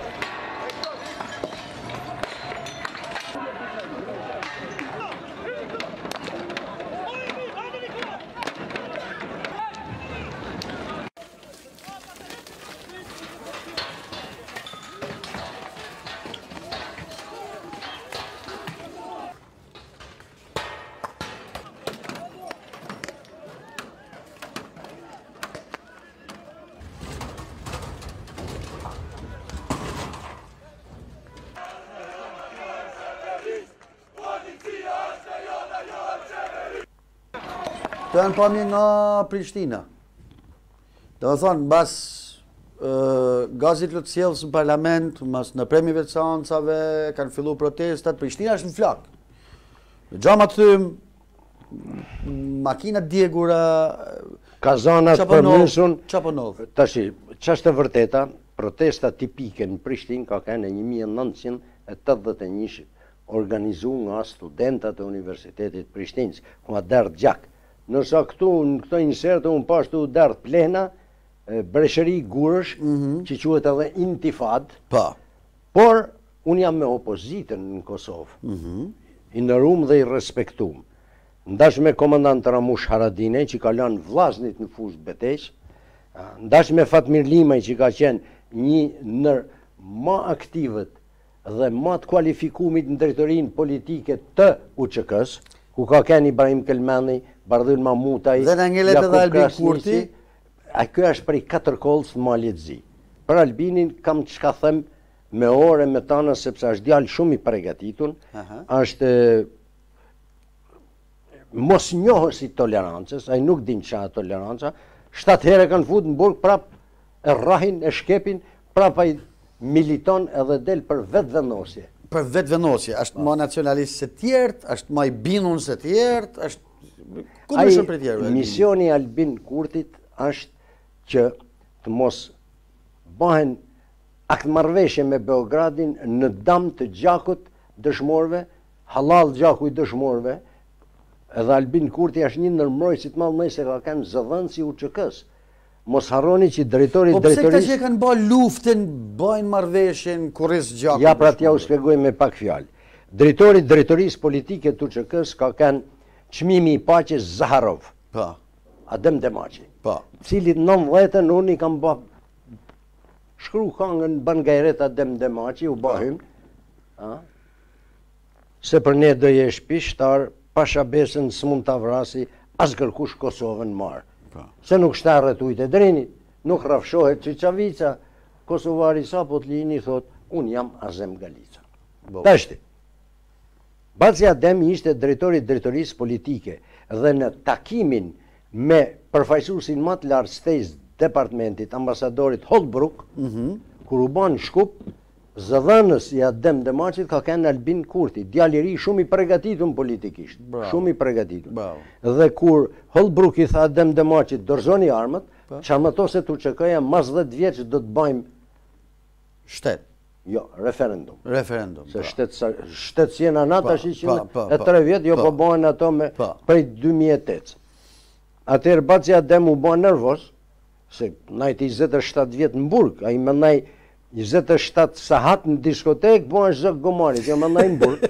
Të janë pamje nga Prishtina. Dhe më thonë, bas gazit lëtë sjellës në parlament, mas në premive të seancave, kanë fillu protestat, Prishtina është në flak. Gjamat thym, makinat djegura, kazanat përmysun. Qa po nodhë? Tashi, që është e vërteta, protesta tipike në Prishtinë ka kene 1981, organizu nga studentat e Universitetit Prishtinës, ku ma derdh gjak. Nësa këtu, në këto inserte, unë pashtu derdh plena, breshëri gurësh, që quhet edhe intifad, por unë jam me opozitën në Kosovë, i nërum dhe i respektum. Ndash me komandant Ramush Haradinaj, që ka lanë vllaznit në fushë betejsh, ndash me Fatmir Limaj, që ka qenë një nër ma aktivët dhe ma të kualifikumit në drejtorinë politike të UÇK-s, ku ka qenë Ibrahim Kelmeni, Bardhyl Mamutaj, dhe në ngelet edhe Albin Kurti. A kjo është prej 4 kollës në Malit Zi. Për Albinin kam çka them me orë me tana, sepse është djalë shumë i përgatitun, është mos njohës i tolerancës, ai nuk din çfarë është toleranca. 7 herë kanë fut në burg, prap e rrahin, e shkepin, prap ai militon edhe del për vetëvendosje. Për vetëvendosje, është më nacionalist se tjertë, është më i bindur se tjertë, është ku ndryshon për tjerë. Misioni i Albin Kurtit është që të mos bëhen aktmarrëveshje me Beogradin në dam të gjakut dëshmorëve, halal gjaku i dëshmorëve. Edhe Albin Kurti është një ndër mbrojtësit më të mëdhenj se ka kanë zëdhënësi i UÇK-s. Mos harroni që drejtori drejtorisë... Po pse këta që kanë bërë luftën, bëjnë marrëveshjen, kurriz gjakut? Ja, pra t'ja u shpjegoj me pak fjalë. Drejtori drejtorisë politike të UÇK-s ka kanë çmimi i paqes Zaharov. Po. Adem Demaçi. Po. Cilit 90-ën unë i kam bë shkru këngën bën gajret Adem Demaçi, u bëhym. Se për ne do jesh pishtar, pasha besën s'mund ta vrasi as kërkush Kosovën marë. Se nuk shtarret ujtë e drenit, nuk rafshohet Çiçavica, kosovari sa po t'lini thot, unë jam Azem Galica. Tashti, Baci Adem ishte drejtori drejtorisë politike dhe në takimin me përfaqësuesin më të lartë shtesë departamentit, ambasadorit Holbrooke, kur u bën shkup, zëdhënës i Adem Demaçit ka qenë Albin Kurti, djalë i ri shumë i përgatitur politikisht, shumë i përgatitur. Dhe kur Holbrooke i tha Adem Demaçit dorëzoni armët, çarmëtoset UÇK-ja mas 10 vjeç do të bëjmë shtet. Jo, referendum. Referendum. Se shtet si jena nata shqiqime e 3 vjet, jo po bëhen ato me prej 2008. Atëherë Baci Adem u bën nervoz, se najti 27 vjet në burg, ai mendai 27 sahat në diskotek, po është zëk gomarit, jo mendaj në burg.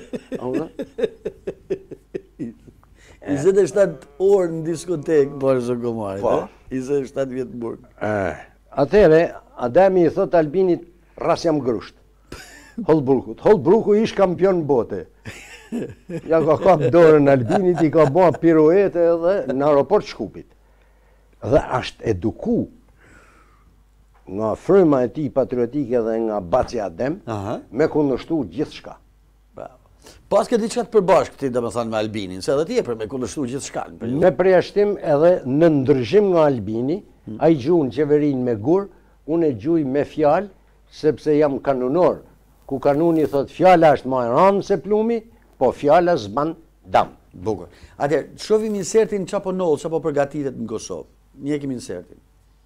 27 orë në diskotek, po është zëk gomarit, 27 vjet në burg. Atëherë, Ademi i thot Albinit, ras jam grusht. Holbrukut. Holbruku ish kampion bote. Ja ka kap dorën Albinit, i ka bërë piruete edhe në aeroport Shkupit. Dhe është eduku nga fryma e tij patriotike dhe nga Baci Adem, me kundërshtu gjithçka. Pas ke diçka të përbashkët ti domethënë me Albinin, se edhe ti e për me kundërshtu gjithçka. Me përjashtim edhe në ndryshim nga Albini, ai gjuan qeverinë me gur, unë e gjuj me fjalë, sepse jam kanunor, ku kanuni thot fjala është më e rëndë se plumi, po fjala s'ban dam. Bukur. Atëherë, shohim insertin çapo noll, çapo përgatitet në Kosovë. Njekim insertin.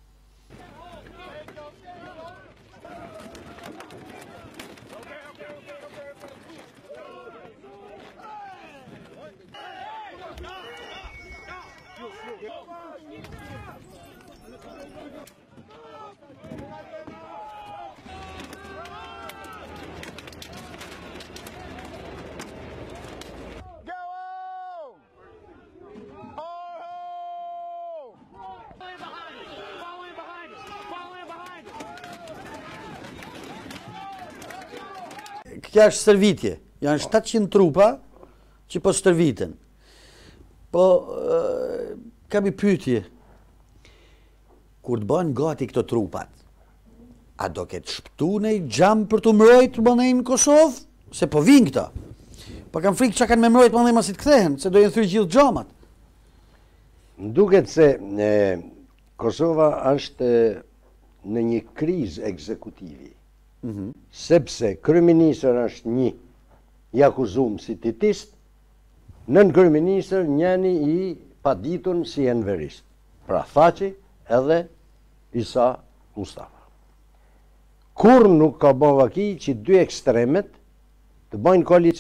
Kja është stërvitje. Janë 700 trupa që po stërviten. Po, kam i pyetje. Kur të bënë gati këto trupat, a do ketë shpëtu në i gjamë për të mbrojt banej në Kosovë? Se po vinë këta. Po kam frikë që kanë me mbrojt banej masit kthehen, se do jenë thyrë gjithë gjamat. Duket se Kosova është në një krizë ekzekutivi. Sepse kryeministër është një i akuzuar si titist, nën kryeministër njëri i paditur si enverist. Pra Thaçi edhe Isa Mustafa. Kur nuk ka bën vaki që dy ekstremet të bëjnë koalicion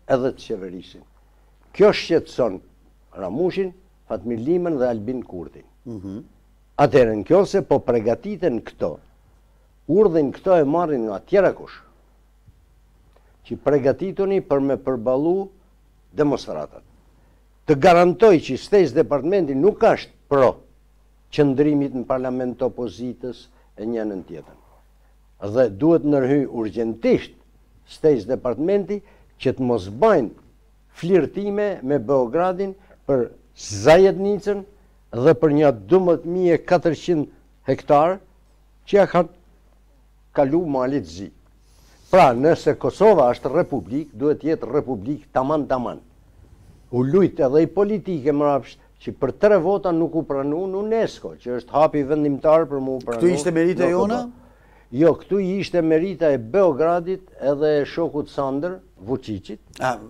edhe të qeverisin. Kjo shqetëson Ramushin, Fatmir Limën dhe Albin Kurtin. Atëherë në kjo se po pregatiten këto, urdhin këto e marrin nga tjera kush, që pregatitoni për me përballu demonstratat. Të garantoj që State Departmenti nuk është pro qëndrimit në parlament të opozitës e një në tjetën. Dhe duhet nërhy urgjentisht State Departmenti që të mos bajnë flirtime me Beogradin për Zajednicën dhe për një 12.400 hektar që ja kanë kalu malit zi. Pra, nëse Kosova është republik, duhet jetë republik taman. U lujt edhe i politike mrapsht që për 3 vota nuk u pranu në UNESCO, që është hapi vendimtar për mu pranu. Këtu ishte merita jona? Jo, këtu ishte merita e Beogradit edhe e shokut Sandër, Vučićit.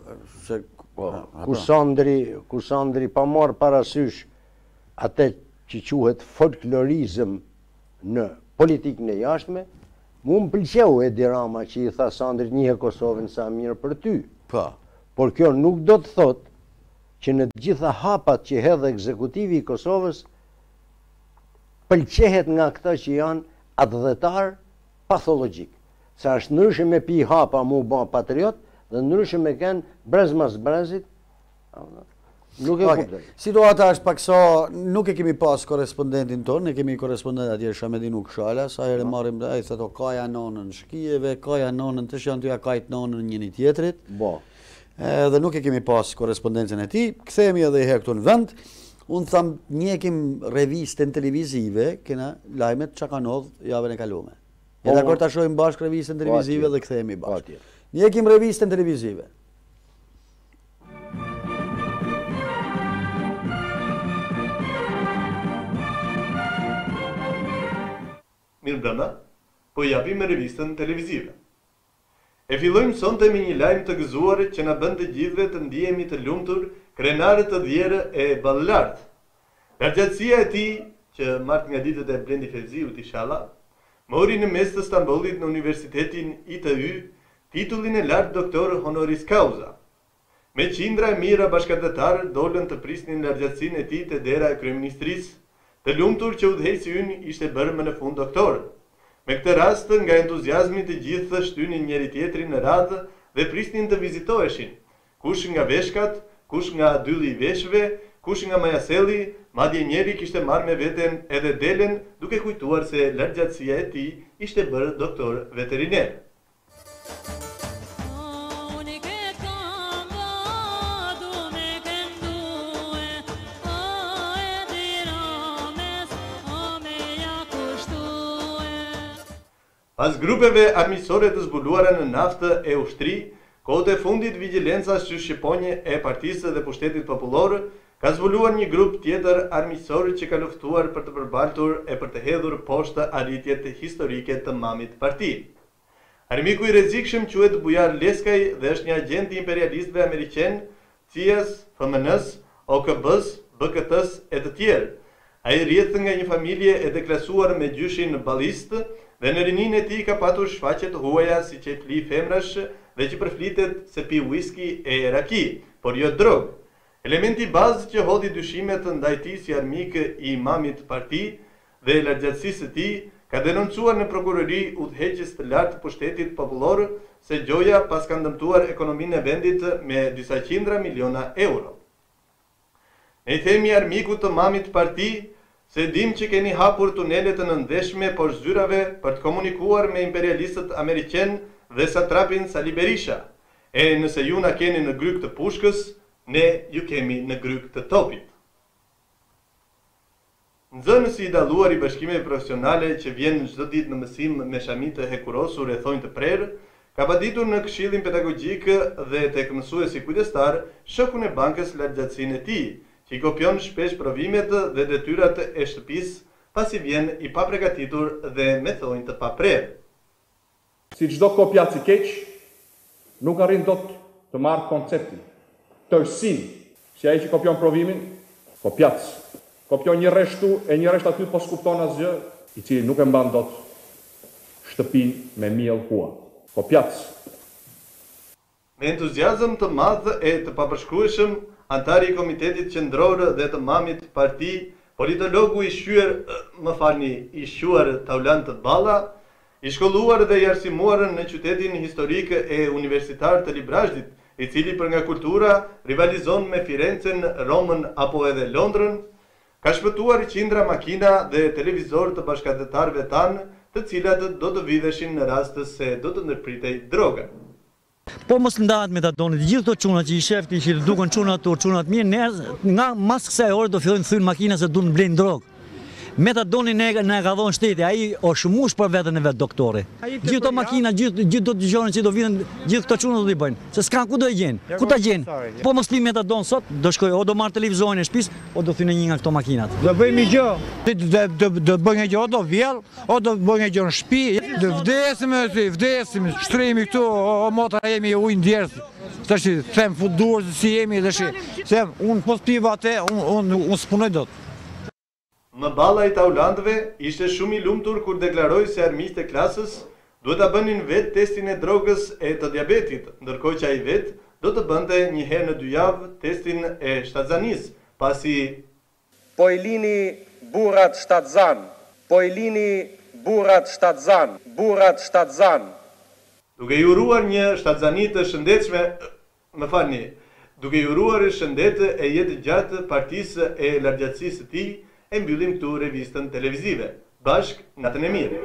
Kur Sandri pa marrë parasysh atë që quhet folklorizëm në politikën e jashtme, mu më pëlqeu Edi Rama që i tha Sandrit njihe Kosovën sa mirë për ty. Por kjo nuk do të thot që në gjitha hapat që hedhe ekzekutivi i Kosovës pëlqehet nga këta që janë atdhetar pathologjik. Sa është ndryshe me pi hapa mu ba patriot dhe ndryshe me ken brez mas brezit, nuk e kuptoj. Situata është pak so, nuk e kemi pas korespondentin tonë, ne kemi korespondent atje Shamedinu Kshala, sa herë marrim ai thotë kaja nonën shkijeve, kaja nonën të shën tyja kajt nonën njëri tjetrit. Dhe nuk e kemi pas korespondencën e tij, kthehemi edhe herë këtu në vend. Unë tham njekim revistën televizive, kena lajmet që ka ndodhur javën e kaluar. Je dakord ta shohim bashkë revistën televizive dhe kthehemi bashkë. Njekim revistën televizive. Mirë brënda, po japim me revistën televizive. E fillojmë sonte me një lajm të gëzuar që na bën të gjithëve të ndihemi të lumtur krenarët të dhjerë e Ballart. Lartësia e tij, që marrë nga ditët e Blendi Fevziut inshallah, mori në mes të Stambollit në Universitetin ITY titullin e lartë doktor honoris causa. Me qindra e mira bashkëdhetarë dolën të prisnin lartësinë e tij te dera e kryeministrisë, të lumtur që udhëheqësi ynë ishte bërë më në fund doktor. Me këtë rast, nga entuziazmi të gjithë shtynin njëri tjetrin në radhë dhe prisnin të vizitoheshin. Kush nga veshkat, kush nga dylli i veshëve, kush nga majaselli, madje njeri kishte marrë me veten edhe delen, duke kujtuar se lartësia e tij ishte bërë doktor veteriner. Pas grupeve armiqësore të zbuluara në naftë e ushtri, kohët e fundit Vigjilenca Shqipënjë e Partisë dhe Pushtetit Popullor ka zbuluar një grup tjetër armiqësor që ka luftuar për të përbaltur e për të hedhur poshtë arritjet historike të mamit parti. Armiku i rrezikshëm quhet Bujar Leskaj dhe është një agent i imperialistëve amerikan, CIA-s, FMN-s, OKB-s, BKT-s e të tjerë. Ai rrjedh nga një familje e deklasuar me gjyshin ballist dhe në rinin e tij ka patur shfaqje të huaja si që fli femrash dhe që përflitet se pi whisky e raki, por jo drog. Elementi bazë që hodhi dyshimet ndaj tij si armik i imamit parti dhe lartësisë së tij ka denoncuar në prokurori udhëheqës të lartë Pushtetit Popullor se gjoja pas ka ndëmtuar ekonominë e vendit me disa qindra miliona euro. Ne i themi armikut të mamit parti se dim që keni hapur tunelet të nëndeshme por zyrave për të komunikuar me imperialistët amerikan dhe satrapin Sali Berisha. E nëse ju na keni në gryk të pushkës, ne ju kemi në gryk të topit. Nxënësi i dalluar i bashkimeve profesionale që vjen çdo ditë në mësim me shami të hekurosur e thonjë të prerë, ka paditur në këshillin pedagogjik dhe tek mësuesi kujdestar shokun e bankës lartësinë e tij, që i kopjon shpesh provimet dhe detyrat e shtëpisë, pasi vjen i papragatitur dhe me thonjë të paprerë. Si çdo kopjac i keq, nuk arrin dot të marrë konceptin, tërësinë, si ai që kopjon provimin, kopjac. Kopjon një rreshtu e një rresht aty po s'kupton asgjë, i cili nuk e mban dot shtëpinë me miell hua. Kopjac. Me entuziazëm të madh e të papërshkrueshëm, antari i Komitetit Qendror dhe të Mamit Parti, politologu i shuar Taulant Balla, i shkolluar dhe i arsimuar në qytetin historik e universitar të Librazhdit, i cili për nga kultura rivalizon me Firencen, Romën apo edhe Londrën, ka shpëtuar qindra makina dhe televizor të bashkëdhetarëve tanë, të cilat do të vidheshin në rast se do të ndërpritej droga. Po mos ndahet metadoni, të gjithë këto çuna që i shefti që duken çunat mirë, nga mas kësaj ore do fillojnë thyn makina se duan blejnë drogë. Metadoni ne ka dhënë shteti, ai o shumush për veten e vet doktori. Gjithë këto makina, gjithë do të dëgjojnë që do vinë, gjithë këto çuna do t'i bëjnë. Se s'kan ku do e gjenë. Ku ta gjenë? Po mos pi metadon sot, do shkoj o do marr televizorin e shtëpisë, o do thynë një nga këto makinat. Do bëjmë gjë. Do bëjmë një gjë, o do vjell, o do bëjmë një gjë në shtëpi. Do vdesim, shtrihemi këtu, o motra jemi ujë ndjerës. Tash them futdur si jemi tash. Them un po piva atë, un s'punoj dot. Më balla i Taulandëve ishte shumë i lumtur kur deklaroi se armiqtë e klasës duhet ta bënin vetë testin e drogës e të diabetit, ndërkohë që ai vetë do të bënte një herë në 2 javë testin e shtatzanisë, pasi po i lini burrat shtatzan, po i lini burrat shtatzan, burrat shtatzan. Duke i uruar një shtatzani të shëndetshme, duke i uruar shëndet e jetë gjatë partisë e largjatësisë së tij, e mbyllim këtu revistën televizive. Bashk, natën e mirë.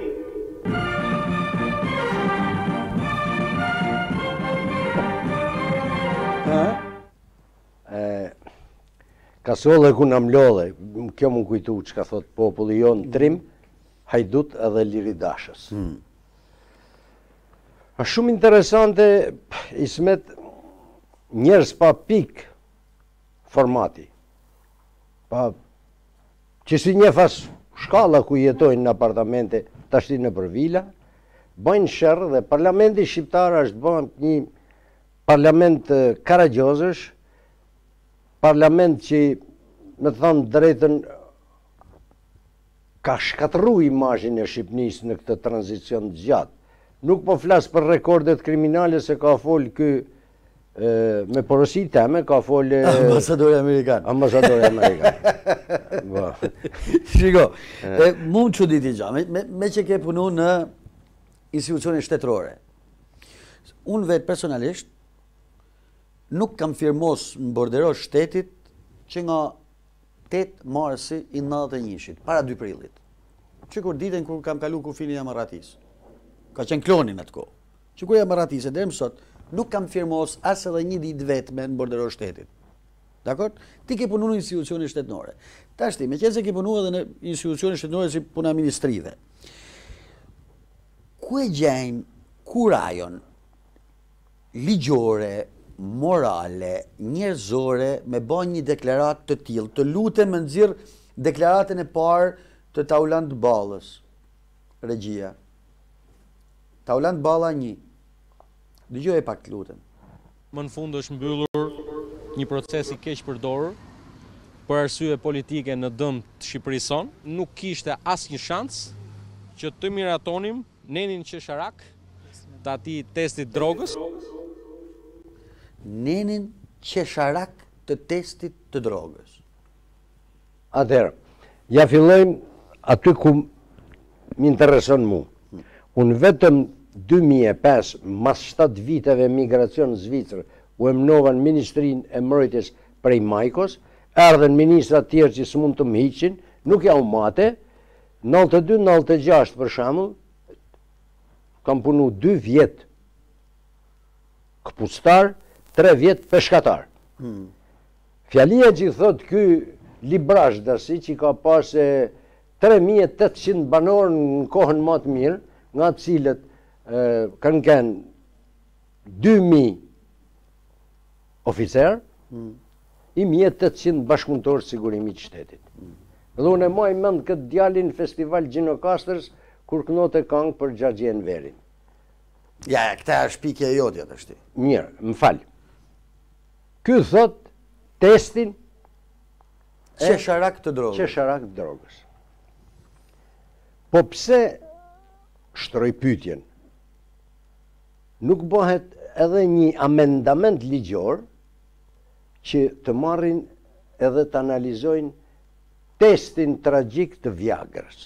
Kasolle ku na mlodhe, kjo më kujtu që ka thot populli jonë trim, hajdut edhe liridashës. A shumë interesante, Ismet, njerës pa pik formati, pa që si një fas shkalla ku jetojnë në apartamente të ashti në për vila, bëjnë shërë dhe parlamenti shqiptar është bëjnë një parlament karagjozësh, parlament që, me të thonë drejtën, ka shkatru imazhin e Shqipnisë në këtë tranzicion të gjatë. Nuk po flasë për rekordet kriminale se ka folë kë me porosi teme, ka folë Ambasadori Amerikan. Ambasadori Amerikan. Shiko, mund që diti gja, me që ke punu në institucione shtetërore. Unë vetë personalisht nuk kam firmos në bordero shtetit që nga 8 marsi i 91-shit, para 2 prillit. Që kur ditën kur kam kalu kufinin e Amaratis. Ka qenë klonin atë ko. Që kur e Amaratis e dhe mësot, nuk kam firmos asë edhe një ditë vetme në bordero shtetit. Dakor? Ti ke punu në institucione shtetënore. Tashti, me qenë se ke punu edhe në institucione shtetënore si puna ministrive. Ku e gjenë kurajon ligjore, morale, njerëzore me bën një deklarat të tillë, të lutem më nxirr deklaratën e parë të Taulant Ballës, regjia. Taulant Balla 1. Dëgjoj e pak të lutem. Më në fund është mbyllur një proces i keq përdorur për arsye politike në dëm të Shqipërisë son. Nuk kishte asnjë shans që të miratonim Nenin Qesharak të atij testit drogës. Nenin Qesharak të testit të drogës. Atëherë, ja fillojmë aty ku më intereson mu. Unë vetëm 2005, mas 7 viteve migracion në Zvicër, u emnova në Ministrinë e Mbrojtjes prej Majkos, erdhen ministra tjerë që s'mund të më hiqin, nuk ja u mate, 92-96 për shembull, kam punu 2 vjet këpuctar, 3 vjet peshkatar. Fjalia që thot ky Librazhdasi që ka pas 3800 banorë në kohën më të mirë, nga të cilët kanë kënë 2000 oficer, i 1800 bashkëpunëtorë sigurimi të shtetit. Dhe unë e maj mend këtë djalin në festival Gjinokastërës, kur kënote këngë për Xhaxhi Enverin. Ja, këta është pikja e jotja të shti. Mirë, më falë. Ky thot testin Qesharak të drogës. Qesharak të drogës. Po pse shtroj pyetjen? Nuk bëhet edhe një amendament ligjor që të marrin edhe të analizojnë testin tragjik të Viagrës.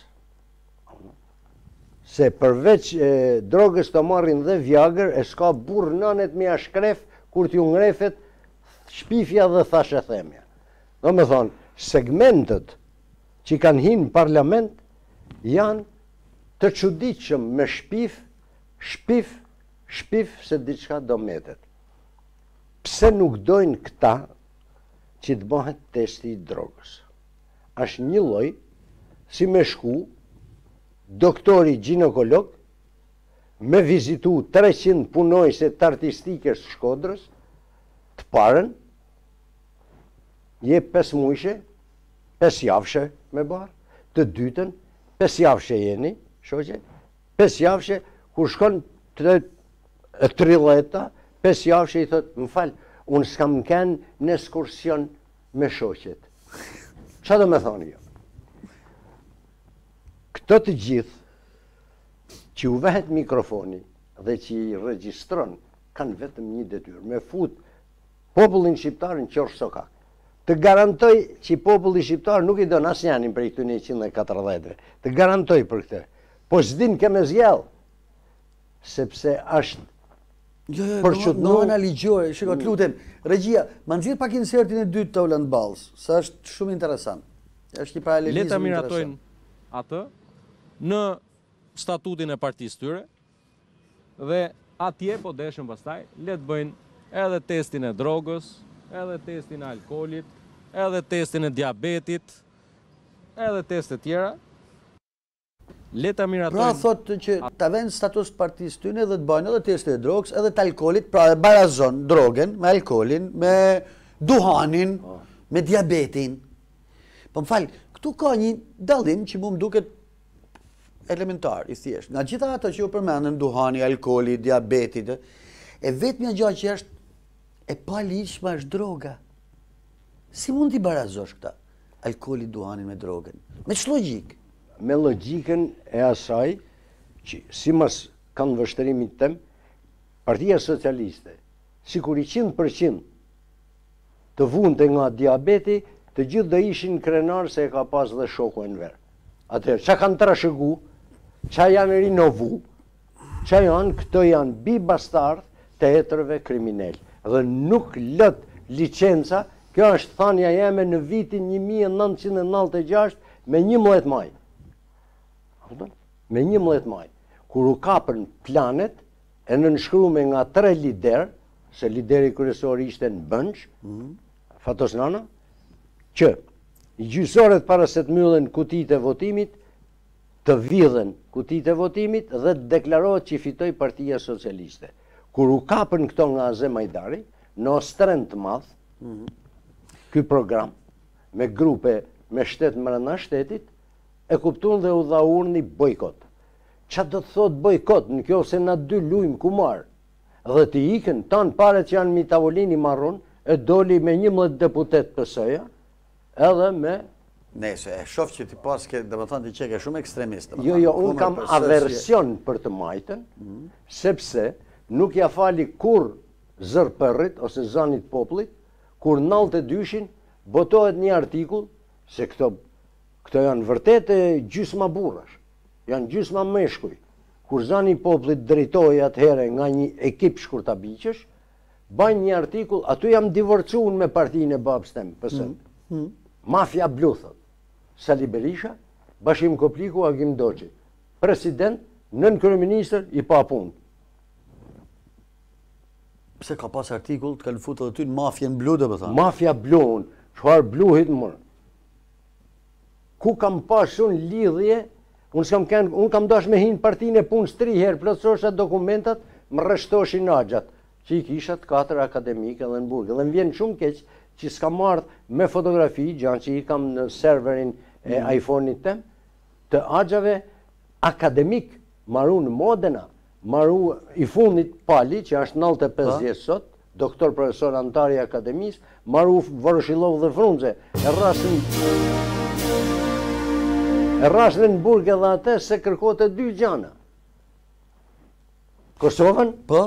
Se përveç drogës të marrin dhe Viagrë, e s'ka burr nanet me ashkref, kur t'ju ngrefet shpifja dhe thashe themja. Do me thonë, segmentet që kanë hinë në parlament janë të çuditshëm me shpif se diçka do metet. Pse nuk dojnë këta që të bëhet testi i drogës? Është një lloj si me shku doktori ginekolog me vizitu 300 punojëse të artistikës Shkodrës, të parën, je 5 muajshe, 5 javshe me barë, të dytën, 5 javshe jeni, shoqe, 5 javshe, kur shkon të trileta, 5 javshe i thot, më falë, unë s'kam kënë në ekskursion me shoqet. Qa do me thonë jo? Këto të gjithë që u vehet mikrofoni dhe që i regjistron, kanë vetëm një detyrë, me fut popullin shqiptar në qorë sokak. Të garantoj që populli shqiptar nuk i do në asjanin për i këtu 140. Të garantoj për këte. Po s'din keme zjell, sepse është Në ana ligjore, shiko të lutem, regjia, ma nxirr pak insertin e dytë të Roland Balls, sa është shumë interesant. Është një paralelizëm interesant. Le ta miratojnë atë në statutin e partisë tyre dhe atje po deshën pastaj le të bëjnë edhe testin e drogës, edhe testin e alkoolit, edhe testin e diabetit, edhe testet tjera. Le ta miratojnë. Pra thotë që ta vënë status partisë tyne dhe të bëjnë edhe testet e drogës, edhe të alkoolit, pra e barazon drogen me alkoolin, me duhanin, me diabetin. Po më falë, këtu ka një dallim që mu më duket elementar, i thjesht. Nga gjitha ato që ju përmendën, duhani, alkooli, diabetit, e vetmja gjë që është e paligjshme është droga. Si mund t'i barazosh këta? Alkooli, duhanin me drogen. Me ç'është logjik? Me logjikën e asaj që si mas kanë vështërimit tem, Partia Socialiste, sikur i 100% të vunte nga diabeti, të gjithë do ishin krenar se e ka pas dhe shoku e në verë. Atëherë, që kanë trashëgu, që janë rinovu, që janë, këto janë bi bastardh të heterëve kriminell. Dhe nuk lët licenca, kjo është thanja jeme në vitin 1996 me 11 maj. Me 11 maj, kur u kapën planet, e nënshkrume nga 3 lider, se lideri kryesor ishte në Bënç, Fatos Nana, që gjyqësorët para se të mbyllen kutitë e votimit, të vidhen kutitë e votimit dhe të deklarohet që fitoi Partia Socialiste. Kur u kapën këto nga Azem Hajdari, në ostren të madh, ky program, me grupe me shtet brenda shtetit, e kuptuan dhe u dha urni bojkot. Qa do të thot bojkot, në kjo se na dy lujmë kumar, dhe të ikën, tanë pare që janë mi tavolini marron, e doli me 11 deputet PS-ja, edhe me... Nese, e shof që ti pas ke, dhe më thënë ti qeke shumë ekstremist. Jo, unë kam aversion për të majtën, sepse nuk ja fali kur zërpërrit, ose zanit poplit, kur 92-shin, botohet një artikull, se këto janë vërtet gjysma burrash, janë gjysma meshkuj. Kur zani poplit drejtoj atëhere nga një ekip shkurtabiqesh, bajnë një artikull, atu jam divorcuar me partinë e babës tem, pësëm. Mafia blu, thot. Sali Berisha, Bashim Kopliku, Agim Doçi. President, nën kryeministër, i pa punë. Pse ka pas artikull të kanë futur aty në mafjen blu, dhe më thënë? Mafia blu, çfarë bluhit mërë. Ku kam pas unë lidhje, unë kam dash me hinë partinë e punës 3 herë, plotësosha dokumentat, më rreshtoshin agjat, që i kishat 4 akademike dhe në burgë. Dhe më vjen shumë keq që s'kam ardhë me fotografi, gjanë që i kam në serverin e iPhone-it tem, të agjave akademik, maru në Modena, maru i fundit Pali, që është 95 vjeç sot, doktor profesor antari akademisë, maru Voroshilov dhe Frunze, e rrasën në burg edhe atë se kërkohet e 2 gjana. Kosovën,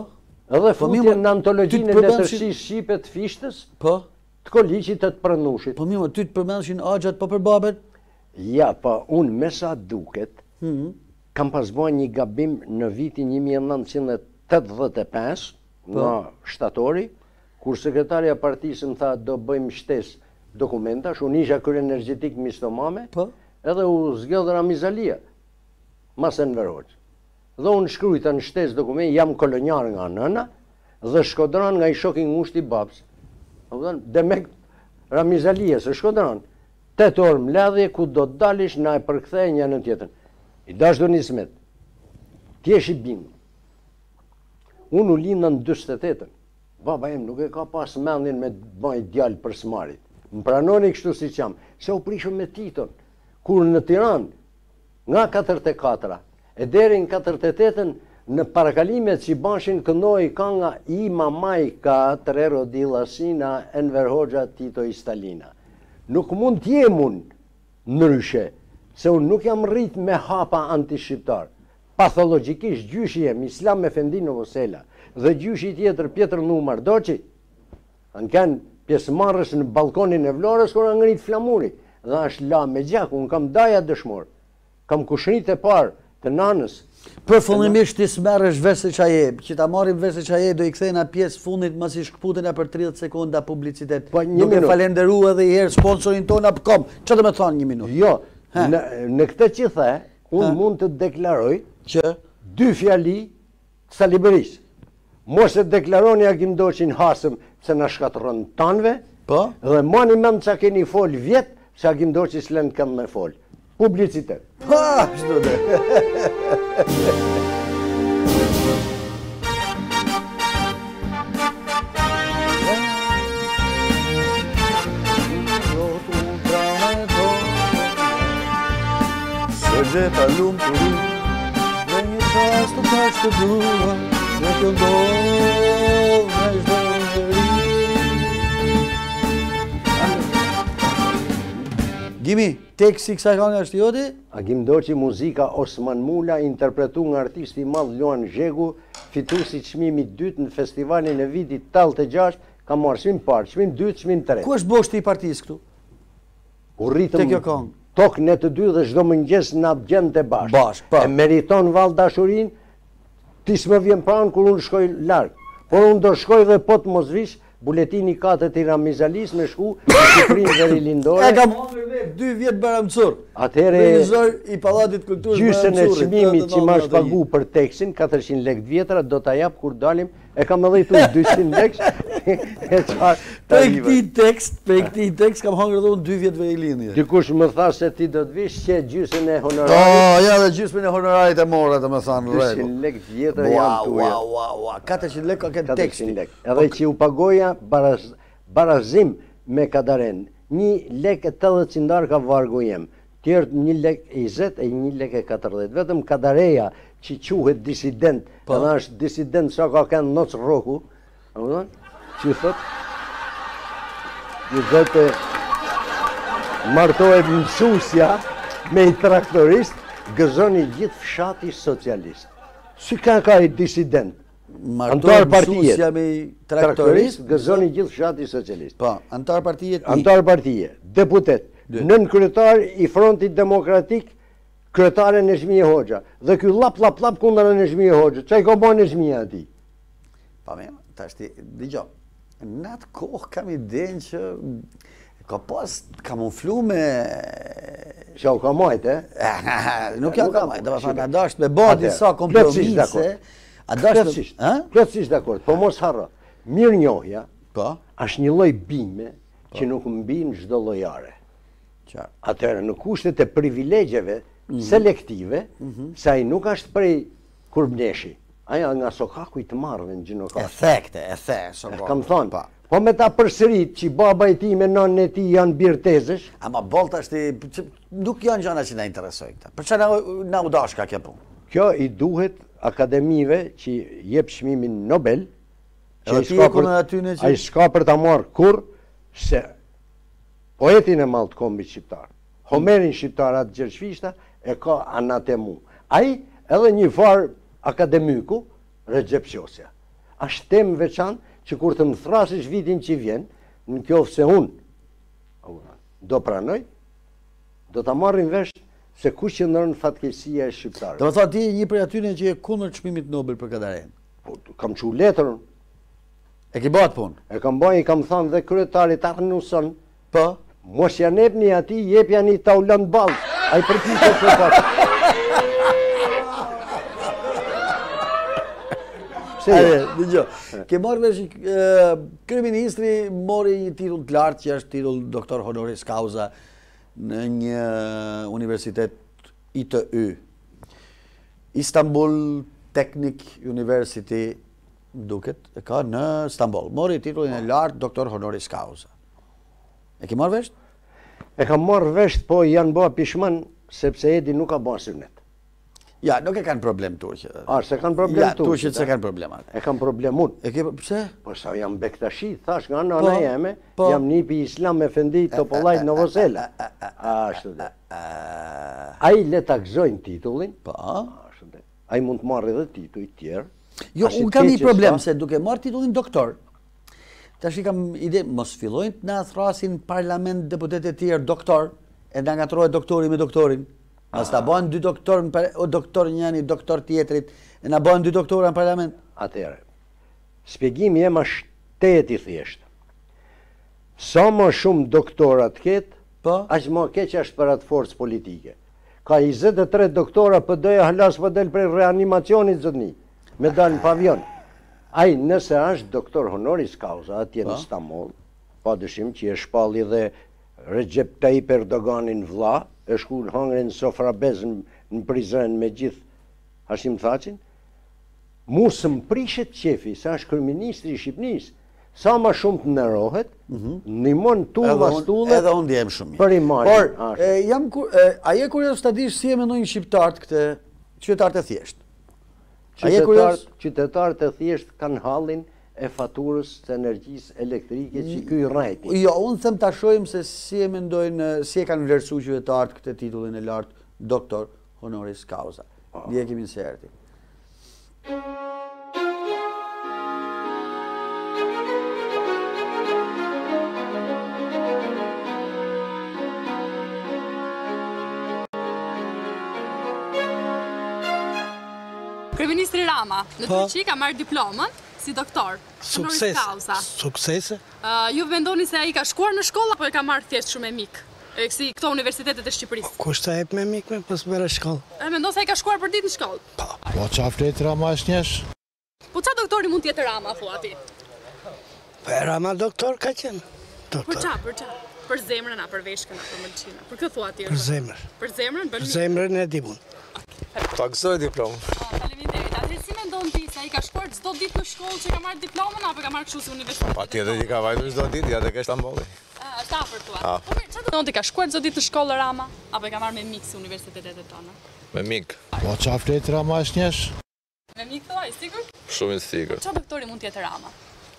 Edhe futje në antologjinë e letërsisë shqipe të Fishtës, të Koliqit të Pranushit. Po mirë, ty të përmendëshin Axhat po për babet? Ja, po unë me sa duket, kam pas bërë një gabim në vitin 1985, në shtatori, kur sekretarja partisë më tha do bëjmë shtes dokumentash, unë isha kërë energjetik Mistomame, edhe u zgjodhë Ramizalia, mas Enver Hoxha. Dhe unë shkrujta në shtes dokument, jam kolonjar nga nëna, dhe Shkodran nga i shoki ngushti babs. Dhe me Ramizalia se Shkodran, 8 orë mledhje ku do të dalish na e përkthej një në tjetën. I dash do nismet, ti esh i bindur. Unë u linda në 48-ën. Baba em nuk e ka pas mendin me bëj djalë për smarit. Më pranoni kështu si qam, se u prishëm me Titon, kur në Tiranë, nga 44-a, e deri në 48-ën, në parakalimet që bashin këndoj ka nga i mamaj ka Trero Dilasina, Enver Hoxha, Tito i Stalina. Nuk mund t'jem unë ndryshe, se unë nuk jam rrit me hapa anti-shqiptar. Pathologikisht gjyshi jem Islam Efendino Vosela dhe gjyshi tjetër Pjetër Numar Doqi, në kanë pjesëmarrës në balkonin e Vlorës, kur ngrit flamuri, dhe është la me gjak, unë kam daja dëshmor, kam kushrit e parë të nanës. Për fillimisht ti smerresh Vese Çaje, që ta marrim Vese Çaje do i kthejna pjesë fundit mas i shkputen e për 30 sekonda publicitet. Duke falenderu edhe i herë sponsorin tonë apkom. Që të me thonë 1 minutë? Jo, në këtë që the, unë mund të deklaroj që 2 fjali Saliberis. Mos e deklaroni Agim Doçin hasëm se na shkatërron tanve, dhe mani mend që keni fol vjet, se Agim Doçi s'len kam me fol. Publicitet. Ha, shto dhe. Se gjeta lumë të ri, dhe një qas të tash të dua, dhe kjo ndohë me shdo në ri. Gimi, teksti kësaj këngë është joti? Agim Doçi, muzika Osman Mula, interpretu nga artisti madh Luan Zhegu, fituesi çmimit 2 në festivalin e vitit 86, ka marrë çmim parë, çmim 2, çmim 3. Ku është boshti i partisë këtu? U rritëm tokë në të dy dhe çdo mëngjes na gjente bashkë. E meriton vallë dashurin, ti s'më vjen pranë kur unë shkoj larg. Por unë do shkoj dhe po të mos vish, buletini 4 i Ramizalis me shku në Shqipërinë Veri Lindore. E kam hongër vetë 2 vjet Baramcur. Atëherë Regjisor i Pallatit Kulturës gjysën e çmimit që më është pagu për tekstin, 400 lekë të vjetra, do ta jap kur dalim. E kam edhe tu 200 lekë. Për këtij tekst kam hongër edhe unë 2 vjet Veri Lindje. Dikush më tha se ti do të vish që gjysën e honorarit. Ja, dhe gjysmën e honorarit e mora, të më thanë rregull. 200 lekë të vjetra janë tuaja. 400 lekë ka këtë teksti. Edhe që u pagoja barazim me Kadaren. 1 lekë 80 cindar ka vargu jem. Tjerë 1 lekë 20 e 1 lekë 40. Vetëm Kadareja që quhet disident, edhe është disident sa ka kënë Noc Roku, që thotë martohet mësusja me i traktorist, gëzoni gjithë fshati socialist. Si ka i disident? Antar partijet. Me i traktorist, gëzoni gjithë fshati socialist. Po, antar partijet. Antar partijet, deputet, nën kryetar i Frontit Demokratik, kryetare Nezhmije Hoxha. Dhe ky lap kundër Nezhmije Hoxha. Çai ka bën Nezhmija atij? Pa me, tash ti dëgjoj. Në atë kohë kam idenë që ka pas kamuflu me... Që u ka majtë, Nuk ja ka majtë, dhe më thënë, a dasht me ba disa kompromise... Plotësisht dakord, po mos harro. Mirë njohja, është një lloj bime që nuk mbin çdo llojare. Atëherë, në kushtet e privilegjeve selektive, se ai nuk është prej Kurbneshi. Aja nga sokaku i të marrëve në gjinokasë. E the, kam thonë, po me ta përsërit që baba i ti me nënën e ti janë birtezësh. Ama bolta është, nuk janë gjana që na interesoj këta. Për që na u dashka kjo punë? Kjo i duhet akademive që jep çmimin Nobel, ai s'ka për ta marrë kur, se poetin e madh të kombit shqiptar, Homerin shqiptar atë Gjergjfishta, e ka anatemu. Ai edhe një farë akademiku, Recep Qosja. është temë veçantë që kur të më thrasësh vitin që vjen, në qoftë se unë do pranoj, do ta marrim vesh se ku qëndron fatkeqësia e shqiptarëve. Do të thotë ti një prej atyre që je kundër çmimit Nobel për këtë arenë. Po, kam çu letrën. E ke bërë punë? E kam bërë, i kam thënë dhe kryetarit Arnuson. Po. Mos ja nepni atij, jepja një taulan ball. Ai përpiqet të thotë. Dëgjoj. Ke marrë vesh kryeministri mori një titull të lartë që është titull doktor honoris causa në një universitet ITY. Istanbul Technic University duket, e ka në Istanbul. Mori titullin e lartë doktor honoris causa. E ke marrë vesh? E kam marrë vesh, po janë bërë pishman sepse Edi nuk ka bërë synet. Ja, nuk e kanë problem turqët. Se kanë problem turqët. Ja, turqët se kanë problemat. E kanë problem unë. E ke, pse? Po sa jam Bektashi, thash nga nana jeme, jam nipi Islam Efendi Topollaj Novosela. Ashtu dhe. Ai le ta gëzojnë titullin. Po. Ashtu dhe. Ai mund të marrë edhe titull tjerë. Jo, unë kam një problem se duke marrë titullin doktor. Tash i kam ide, mos fillojnë të na thrasin parlament deputetet e tjerë doktor, e na ngatrohet doktori me doktorin. As ta bëhen dy doktor, o doktor njëri, doktor tjetrit, e na bëhen dy doktora në parlament. Atëherë, shpjegimi jem është tetë i thjeshtë. Sa më shumë doktora të ketë, aq më keq është për atë forcë politike. Ka 23 doktora PD-ja halas po del prej reanimacionit zotni, me dal në pavion. Ai nëse është doktor honoris causa atje në Istanbul, padyshim që e shpalli dhe Recep Tayyip Erdoganin vlla, e shku në hangre në sofrabez në Prizren me gjithë Hashim Thaqin, mu së më prishet qefi, sa është kryeministri i Shqipërisë, sa ma shumë të nërohet, nimon tulla stullet. Edhe unë djem shumë mirë. Për imazhin. Por, a je kurios të dish si e mendojnë shqiptarët këtë qytetarët e thjeshtë? Qytetarët e thjeshtë kanë hallin e faturës të energjisë elektrike që ky rrajti. Jo, unë them ta shohim se si e mendojnë, si e kanë vlerësuar qytetarët këtë titullin e lartë doktor honoris causa. Dje kemi në serti. Kryeministri Rama në Turqi ka marrë diplomën si doktor. Suksese. Ju mendoni se ai ka shkuar në shkollë apo e ka marrë thjesht shumë me mik? Si këto universitetet e Shqipërisë. Kush ta jep me mik me pas merr shkollë? E mendon se ai ka shkuar për ditë në shkollë? Po çaflet Rama është njesh. Po çfarë doktori mund të jetë Rama thua ti? Po Rama doktor ka qenë. Për çfarë? Për zemrën, për veshkën, për mëlçinë. Për kë thua ti? Për zemrën. Për zemrën, për zemrën e di unë. Ta gëzoj diplomën. Faleminderit. Atëherë si mendon ti se ai ka shkuar çdo ditë në shkollë që ka marrë diplomën apo ka marrë kështu si universitet? Patjetër që ka vajtur çdo ditë, ja tek Istanbulli. Është afër tua. Po mirë, çfarë do të ka shkuar çdo ditë në shkollë Rama apo e ka marrë me mik si universitetet e tona? Me mik. Po çaflet Rama është njesh. Me mik thua, i sigurt? Shumë i sigurt. Çfarë doktori mund të jetë Rama?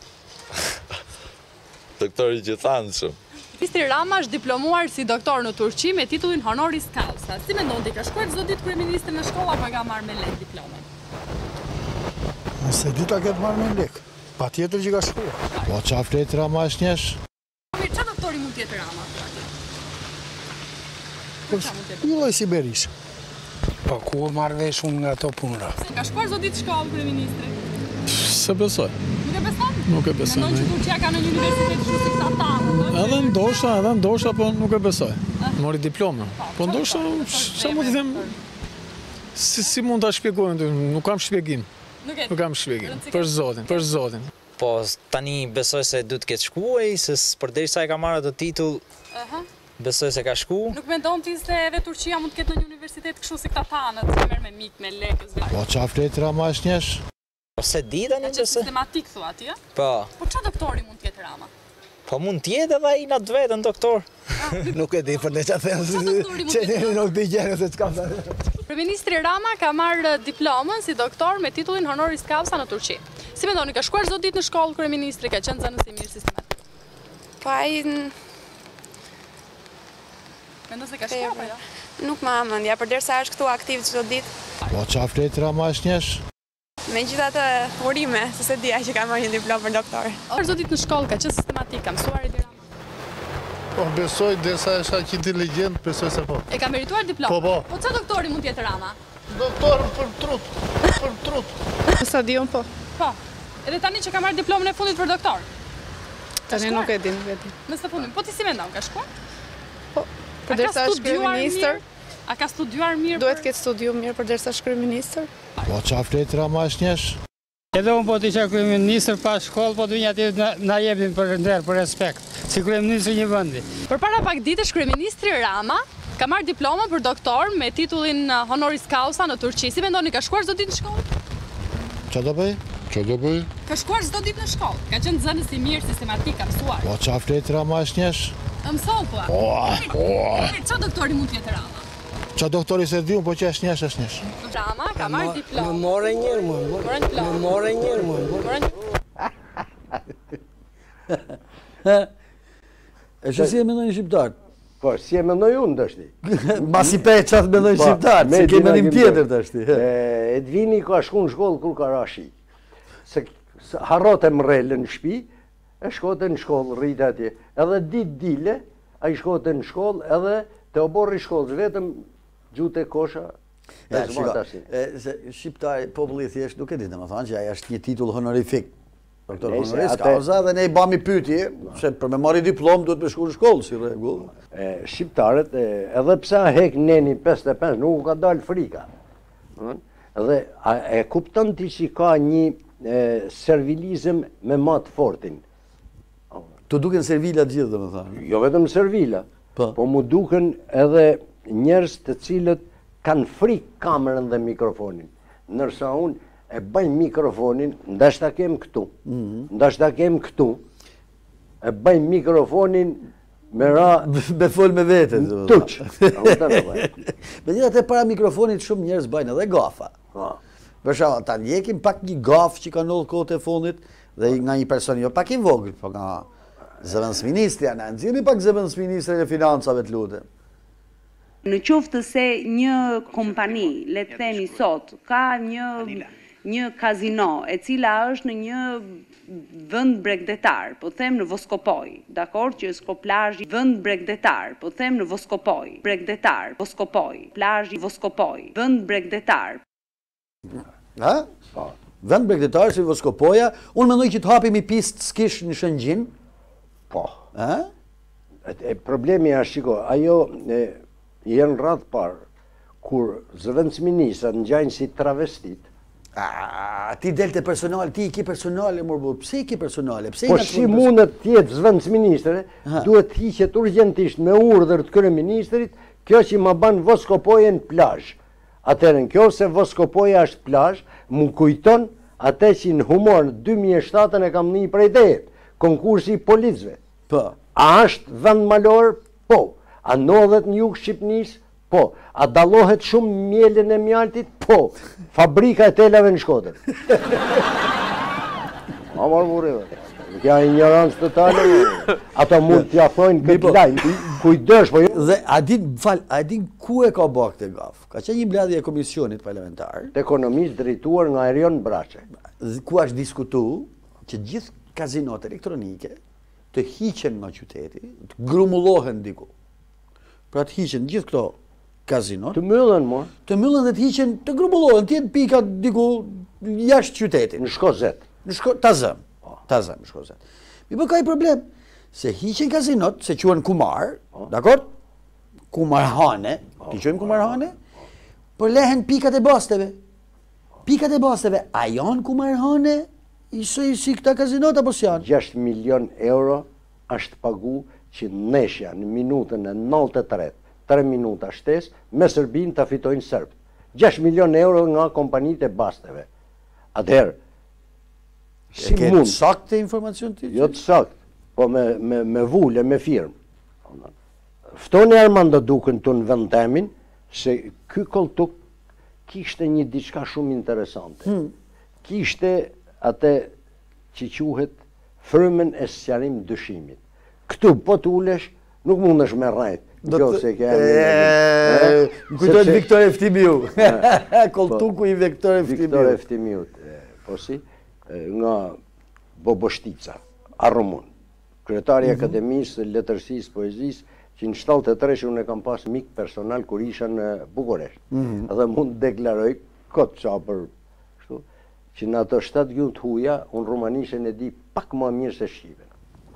Doktori i gjithanshëm. Kryeministri Rama është diplomuar si doktor në Turqi me titullin honoris causa. Si mendon ti, ka shkuar çdo ditë kryeministri në shkollë apo ka marrë me lek diplomën? Nëse dita këtë marrë me lek, patjetër që ka shkuar. Po çaflet Rama është njesh. Mirë, çfarë doktori mund të jetë Rama? Një lloj si Berisha. Po ku marrë vesh unë nga ato punëra? Ka shkuar çdo ditë shkollë kryeministri? Se besoj. Nuk e beson? Nuk e besoj. Mendon që Turqia ka në një universitet kështu si këta tanë? Edhe ndoshta, po nuk e besoj. Mori diplomën. Po ndoshta, çfarë mund të them? Si mund ta shpjegojmë ty? Nuk kam shpjegim. Nuk kam shpjegim. Për zotin. Po tani besoj se duhet të ketë shkuar, se përderisa e ka marrë atë titull, besoj se ka shku. Nuk mendon ti se edhe Turqia mund të ketë në një universitet kështu si këta tanët, që merr me mik, me lekë, Po çaflet Rama është njesh. Se di tani që sistematik thua ti, a? Po. Po çfarë doktori mund të jetë Rama? Po mund të jetë edhe ai natë vetën doktor. Nuk e di për ne çfarë them, që nuk di gjë se çka thënë. Kryeministri Rama ka marrë diplomën si doktor me titullin honoris causa në Turqi. Si mendoni, ka shkuar çdo ditë në shkollë kryeministri, ka qenë zënës i mirë sistematik? Po ai mendon se ka shkuar apo jo? Nuk më mendja, përderisa është këtu aktiv çdo ditë. Po çaflet Rama është njesh. Me gjithatë urime, se se dija që ka marrë një diplom për doktor. Çdo ditë në shkollë ka qenë sistematik, ka mësuar Edi Rama? Po, besoj, derisa është aq inteligent, besoj se po. E ka merituar diplom? Po. Po çfarë doktori mund të jetë Rama? Doktor për trut. Stadium po. Po. Edhe tani që ka marrë diplomën e fundit për doktor? Tani nuk e di. Në së fundit. Po ti si mendon, ka shkuar? Po. Përderisa është kryeministër. A ka studiuar mirë? Duhet të ketë studiu mirë përderisa është kryeministër. Po, qa fletë Rama është njesh? Edhe unë po të isha kryeministër pa shkollë, po të vinja aty na jepin për nder, për respekt, si kryeministri një vendi. Përpara pak ditësh kryeministri Rama ka marrë diplomën për doktor me titullin honoris causa në Turqi. Si mendoni, ka shkuar çdo ditë në shkollë? Qa do bëj? Ka shkuar çdo ditë në shkollë. Ka qenë zënës i mirë, sistematik, ka mësuar. Po, qa fletë Rama është njesh? Mëson po. Po. Çfarë doktori mund të jetë Rama? Qa doktori se di unë, po që është njesh. Rama ka marrë diplom. Më more njërë, më. E që si e mendojnë shqiptarët? Po, si e mendoj unë dështi. Mas i pe qatë mendojnë shqiptarët, se ke mendim tjetër dështi. Edvini ka shku në shkollë kur ka rashi. Se harrote mrele në shpi, e shkote në shkollë, rritë atje. Edhe ditë dile, a i shkote në shkollë, edhe të oborri shkollës, vetëm gjute kosha. Shqiptari, populli thjesht nuk e ditë, më thonë që aja është një titull honorifik. Doktor honoris causa dhe ne i bami pyetje, se për me marri diplom duhet me shku në shkollë, si regull. Shqiptarët, edhe pse a hek neni 55, nuk ka dalë frika. Dhe e kupton ti që ka një servilizm me matë fortin. Të duken servila gjithë, dhe më thonë? Jo vetëm servila, po mu duken edhe njerëz të cilët kanë frikë kamerën dhe mikrofonin. Nërsa unë e bëjmë mikrofonin, ndashta kem këtu, e bëjmë mikrofonin me ra... Me fol me vete. Tuq. Me gjithat e para mikrofonit shumë njerëz bëjnë edhe gafa. Për shama, ta njekim pak një gaf që ka nëllë kote e fundit dhe nga një person jo pak i vogël, po nga zëvendës ministri, në nëzirë pak zëvendës ministri e financave të lutem. Në qoftë se një kompani, le të themi sot, ka një kazino e cila është në një vend bregdetar, po them në Voskopoj, dakor, që është plazhi vend bregdetar, po them në Voskopoj, bregdetar, Voskopoj, plazhi Voskopoj, vend bregdetar. Ha? Vend bregdetar si Voskopoja, unë mendoj që të hapim i pistë skish në Shëngjin. Po. Problemi është, shiko, ajo jenë radhë parë, kur zëvendës ministra në gjajnë si travestit. Ti delte personal, ti i ki personale, morbur, pse i ki personale? Po si mundet tjetë zëvendës ministre, duhet hiqet urgentisht me urdhër të kryeministrit, kjo që ma banë Voskopojen plazh. Atërën kjo se Voskopoja është plazh, mu kujton atë që në humor në 2007 e kam një prej tejet, konkursi i policëve. A është vend malor? Po. A ndodhet në jug Shqipnis? Po. A dallohet shumë mjelën e mjaltit? Po. Fabrika e telave në Shkodër. A marë mureve. Kja ignorancë totale. Ato mund t'ja thojnë këtë lajnë. Kujdesh, po jo. Dhe a din ku e ka bërë këtë gafë? Ka që një mbledhje e komisionit parlamentar. Të ekonomisë drejtuar nga Erion Braçe. Ku është diskutu që gjithë kazinot elektronike të hiqen nga qyteti, të grumullohen diku. Pra të hiqen gjithë këto kazinot. Të myllen, mo. Të myllen dhe të hiqen, të grumullohen, të jenë pika diku jashtë qytetit. Në Shkozet. Tazëm, në Shkozet. Mi për ka i problem, se hiqen kazinot, se quen kumar, dakor? Kumarhane, ti quen kumarhane, për lehen pikat e basteve. Pikat e basteve, a janë kumarhane? Si këta kazinot apo si janë? 6 milion euro është pagu që neshja në minutën e 93, 3 minuta shtes, me Sërbin të fitojnë Sërbët. 6 milion euro nga kompanit e basteve. Atëherë, si mund... E ke sakt të informacion të? Jo të sakt, po me vulle, me firmë. Ftoni Armando Dukën të në vendemin, se ky koltuk kishte një diçka shumë interesante. Kishte atë që quhet frymën e sqarim dëshimit. Këtu po t'ulesh, nuk mundesh me rrajt. Më kujtojnë Viktor Eftimiu. Koltuku i Viktor Eftimiu. Osi, nga Boboshtica, Arrumun, kryetari Akademisë, Letërsisë, Poezisë, që në 73 unë e kam pas mik personal kur isha në Bukuresht. Dhe mund të deklaroj këtë qa për kështu, që në ato 7 gjuhë të huja, unë rumanishten e di pak më mirë se shqipen.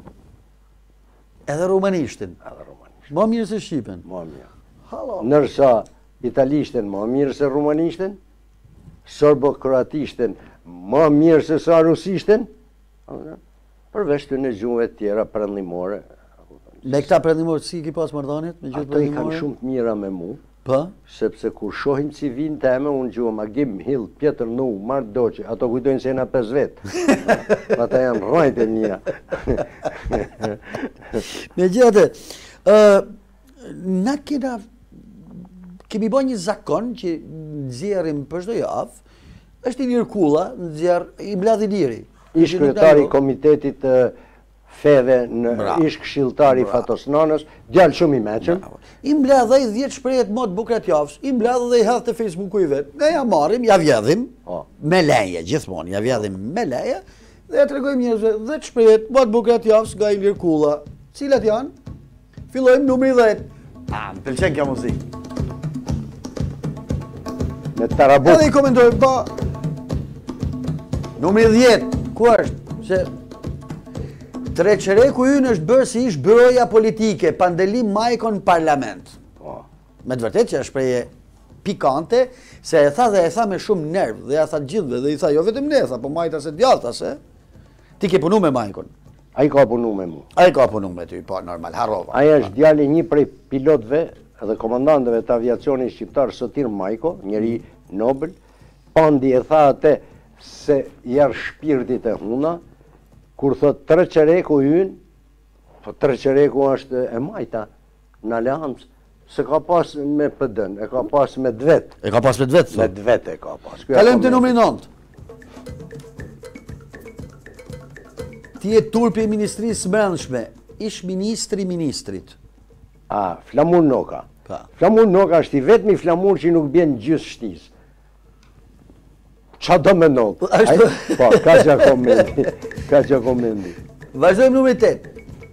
Edhe rumanishten? Edhe rumanishten. Më mirë se shqipen? Më mirë. Nërsa italishten më mirë se rumanishten, sorbo-kroatishten më mirë se sa rusishten, përveç të në gjuhëve tjera prandimore. Me këta prandimore, si ki pas marrëdhëniet? Ato i kanë shumë të mira me mu, sepse kur shohin CV-n teme, unë gjuhëm Agim, Hill, Pjetër Nu, Mart Doqe, ato kujtojnë se jena 5 vetë. Ata janë rajt e mija. Me gjithë, na kemi bërë një zakon që nxjerrim për çdo javë, është i Lirkulla, i Bladhi Liri. Ish kryetari komitetit feve ish këshilltari Fatos Nanës, djalë shumë i meqëm. I mbledh ai 10 shprehje të motë bukura të javës, i mbledh dhe i hedh te Facebooku i vet. Ne ja marrim, ja vjedhim me leje gjithmonë, ja vjedhim me leje dhe ja tregojmë njerëzve 10 shprehje të motë bukura të javës nga Ilir Kulla. Cilat janë? Fillojmë numri 10. Më pëlqen kjo muzikë. Me tarabuk. Edhe i komentojmë, po. Numri 10, ku është? Se Treqereku ynë është bërë si ish bëroja politike, Pandelim Majkon parlament. Me të vërtet që është shprehje pikante, se e tha dhe e tha me shumë nerv, dhe ja tha gjithve, dhe i tha jo vetëm ne, tha, po majta se djallta se. Ti ke punu me Majkon? Ai ka punu me mu. Ai ka punu me ty, po normal, harrova. Ai është djali një prej pilotëve dhe komandantëve të aviacionit shqiptar Sotir Majko, njeri Nobel, pandi e tha atë se jarë shpirtit e huna, kur thot Treqereku ynë, po Treqereku është e majta në aleancë, se ka pas me PD-n, e ka pas me dvet. E ka pas me dvet, me dvet e ka pas. Kalem të numri 9. Ti e turpi e Ministrisë Brendshme, ish ministri ministrit. Flamur Noka. Flamur Noka është i vetmi flamur që nuk bjen gjysë shtisë. Qa do me nëllë? Po, ka që komendi. Ka që komendi. Vazhdojmë numri 8.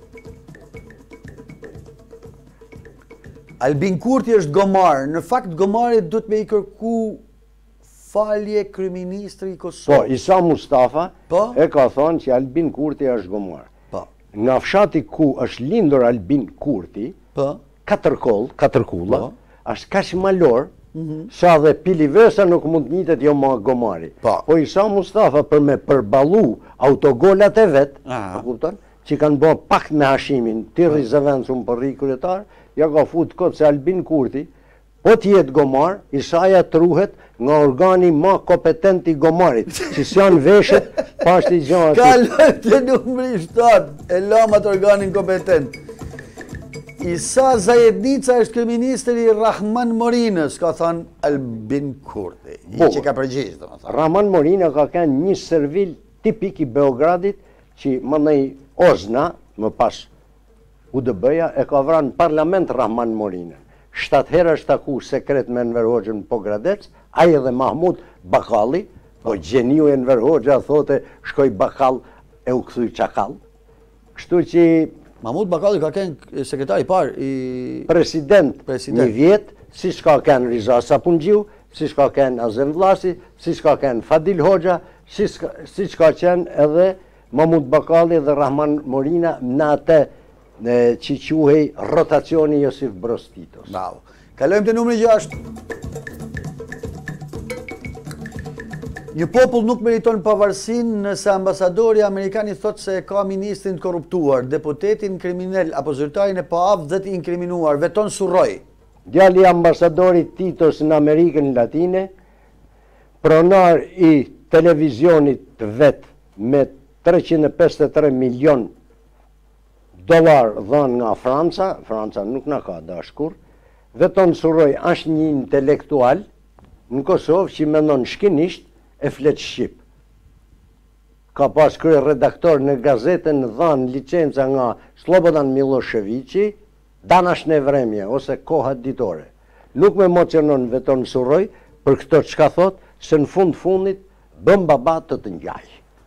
Albin Kurti është gomar. Në fakt, gomarit duhet me i kërku falje kryeministri i Kosovës. Po, Isa Mustafa e ka thonë që Albin Kurti është gomar. Nga fshati ku është lindur Albin Kurti, 4 kulla, është kash malor, sa dhe Pilivesa nuk mund njëtet jo ma gomari. Po Isa Mustafa për me përbalu autogolat e vetë, që kanë bo pak me hashimin, Tirri Zëvendësum për ri kryetar, ja ka fut këtë se Albin Kurti, po t'jetë gomar, Isaja truhet nga organi ma kompetent i gomarit, që s'janë veshet, pashti gjanë. Kalëm të numri 7, e lamat organin kompetent. Isa Zajednica është kryeministri Rahman Morinës, ka thënë Albin Kurti, që ka përgjigjë, do më thënë. Rahman Morina ka kënë një servil tipik i Beogradit, që më nëj Ozna, më pas UDB-ja, e ka vranë parlament Rahman Morina. 7 herë është taku sekret me Enver Hoxhën Pogradec, aje dhe Mahmud Bakalli, po gjeniu Enver Hoxha thote shkoj Bakall e u këthuj Çakall. Kështu që Mahmud Bakalli ka kënë sekretari par i... President një vjetë, si shka kënë Riza Sapungjiu, si shka kënë Azem Vlasi, si shka kënë Fadil Hoxha, si shka kënë edhe Mahmud Bakalli dhe Rahman Morina në atë që quhej rotacioni Josif Broz Titos. Bravo. Kalojmë të numri 6. Një popull nuk meriton pavarësin nëse ambasadori Amerikan i thot se ka ministrin të korruptuar, deputetin kriminal apo zyrtarin e paavë dhe të inkriminuar, veton surroj. Djali ambasadori Titos në Amerikën Latine, pronar i televizionit vet me 353 milion dolar dhënë nga Franca, Franca nuk na ka dashkur, veton surroj është një intelektual në Kosovë që mendon shkinisht e flet shqip. Ka pas krye redaktor në gazetën dhanë licenca nga Slobodan Miloševići, Danash në Vremje, ose Koha Ditore. Nuk me emocionon veton surroj për këto çka thot, se në fundit bëm baba të të ngjaj.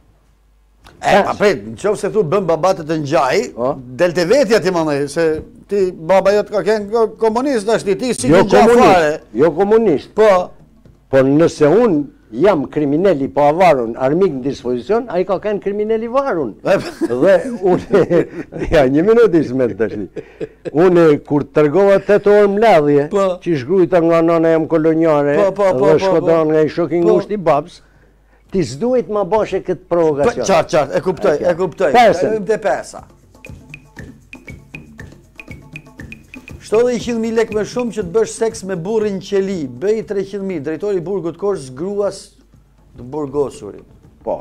Në qofë se thu bëm babatët të njaj, del të vetja ti mënej, se ti baba jotë ka kënë komunist, ashtë ti si në gjafare. Jo komunist, po nëse unë jam kriminelli po avarun, armik në dispozicion, a i ka kënë kriminelli varun. Dhe unë, ja, një minutis me të shni, unë kur tërgova 8 orë mledhje, që shgrujta nga nana jam kolonjare, dhe shkodan nga i shokin ngushti babs, ti s'duhet ma bashe këtë provokacion. Qartë, e kuptoj. Kalojmë të pesa. 700.000 lek më shumë që të bësh seks me burrin qeli, bëj 300.000, drejtori burgut Korç gruas të burgosurit. Po.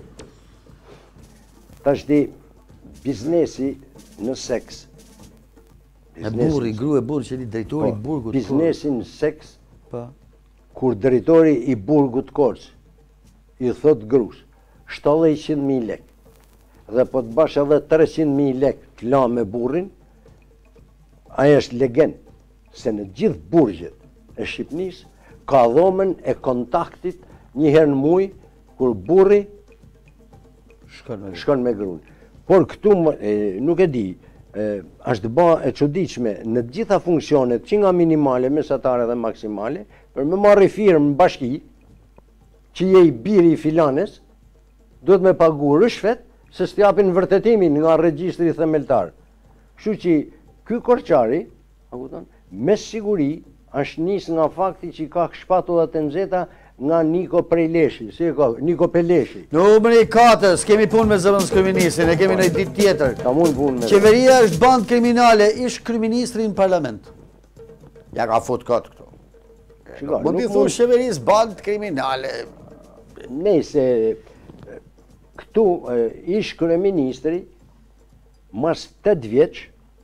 Tash di, biznesi në seks. E burri, grua burri qeli, drejtori burgut Korç. Biznesi në seks, kur drejtori i burgut Korç i thot grus, 700.000 lek, dhe po të bash edhe 300.000 lek të la me burrin, aja është legend, se në gjithë burgjet e Shqipnis, ka dhomen e kontaktit njëherë në muj, kur burri shkon me grun. Por këtu, nuk e di, është ba e çuditshme në gjitha funksionet, që nga minimale, mesatare dhe maksimale, për me marri firmë në bashki, që je i biri i filanes, duhet me pagu rëshvet, se s'tjapin vërtetimin nga regjistri themeltar. Kështu që ky Korçari, me siguri, është nis nga fakti që ka shpatullat e nxehta nga Niko Prejleshi, si e ka, Niko Peleshi. Në numri 4, s'kemi punë me zëvendës kryeministrin, e kemi në ditë tjetër. Ka mund punë me. Qeveria është band kriminale, ish kryeministri në parlament. Ja ka fut kot këtu. Mund t'i thunë qeverisë band kriminale. Nëse këtu ish kryeministri, mas 8 vjeç,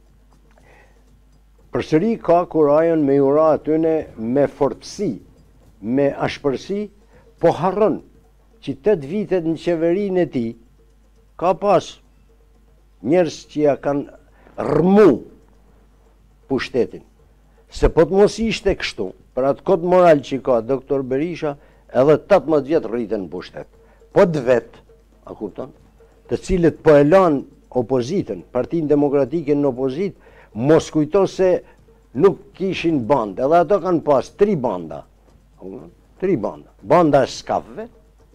përsëri ka kurajon me ura atyne me fortësi, me ashpërsi, po harron që 8 vitet në qeverinë e tij ka pas njerëz që ja kanë rrmu pushtetin. Se po të mos ishte kështu, për atë kod moral që ka doktor Berisha, edhe 18 vjetë rritën në pushtet. Po të vetë, a kupton, të cilët po e lanë opozitën, Partinë Demokratike në opozit, mos kujto se nuk kishin bandë, edhe ato kanë pas 3 banda. 3 banda. Banda e skafëve,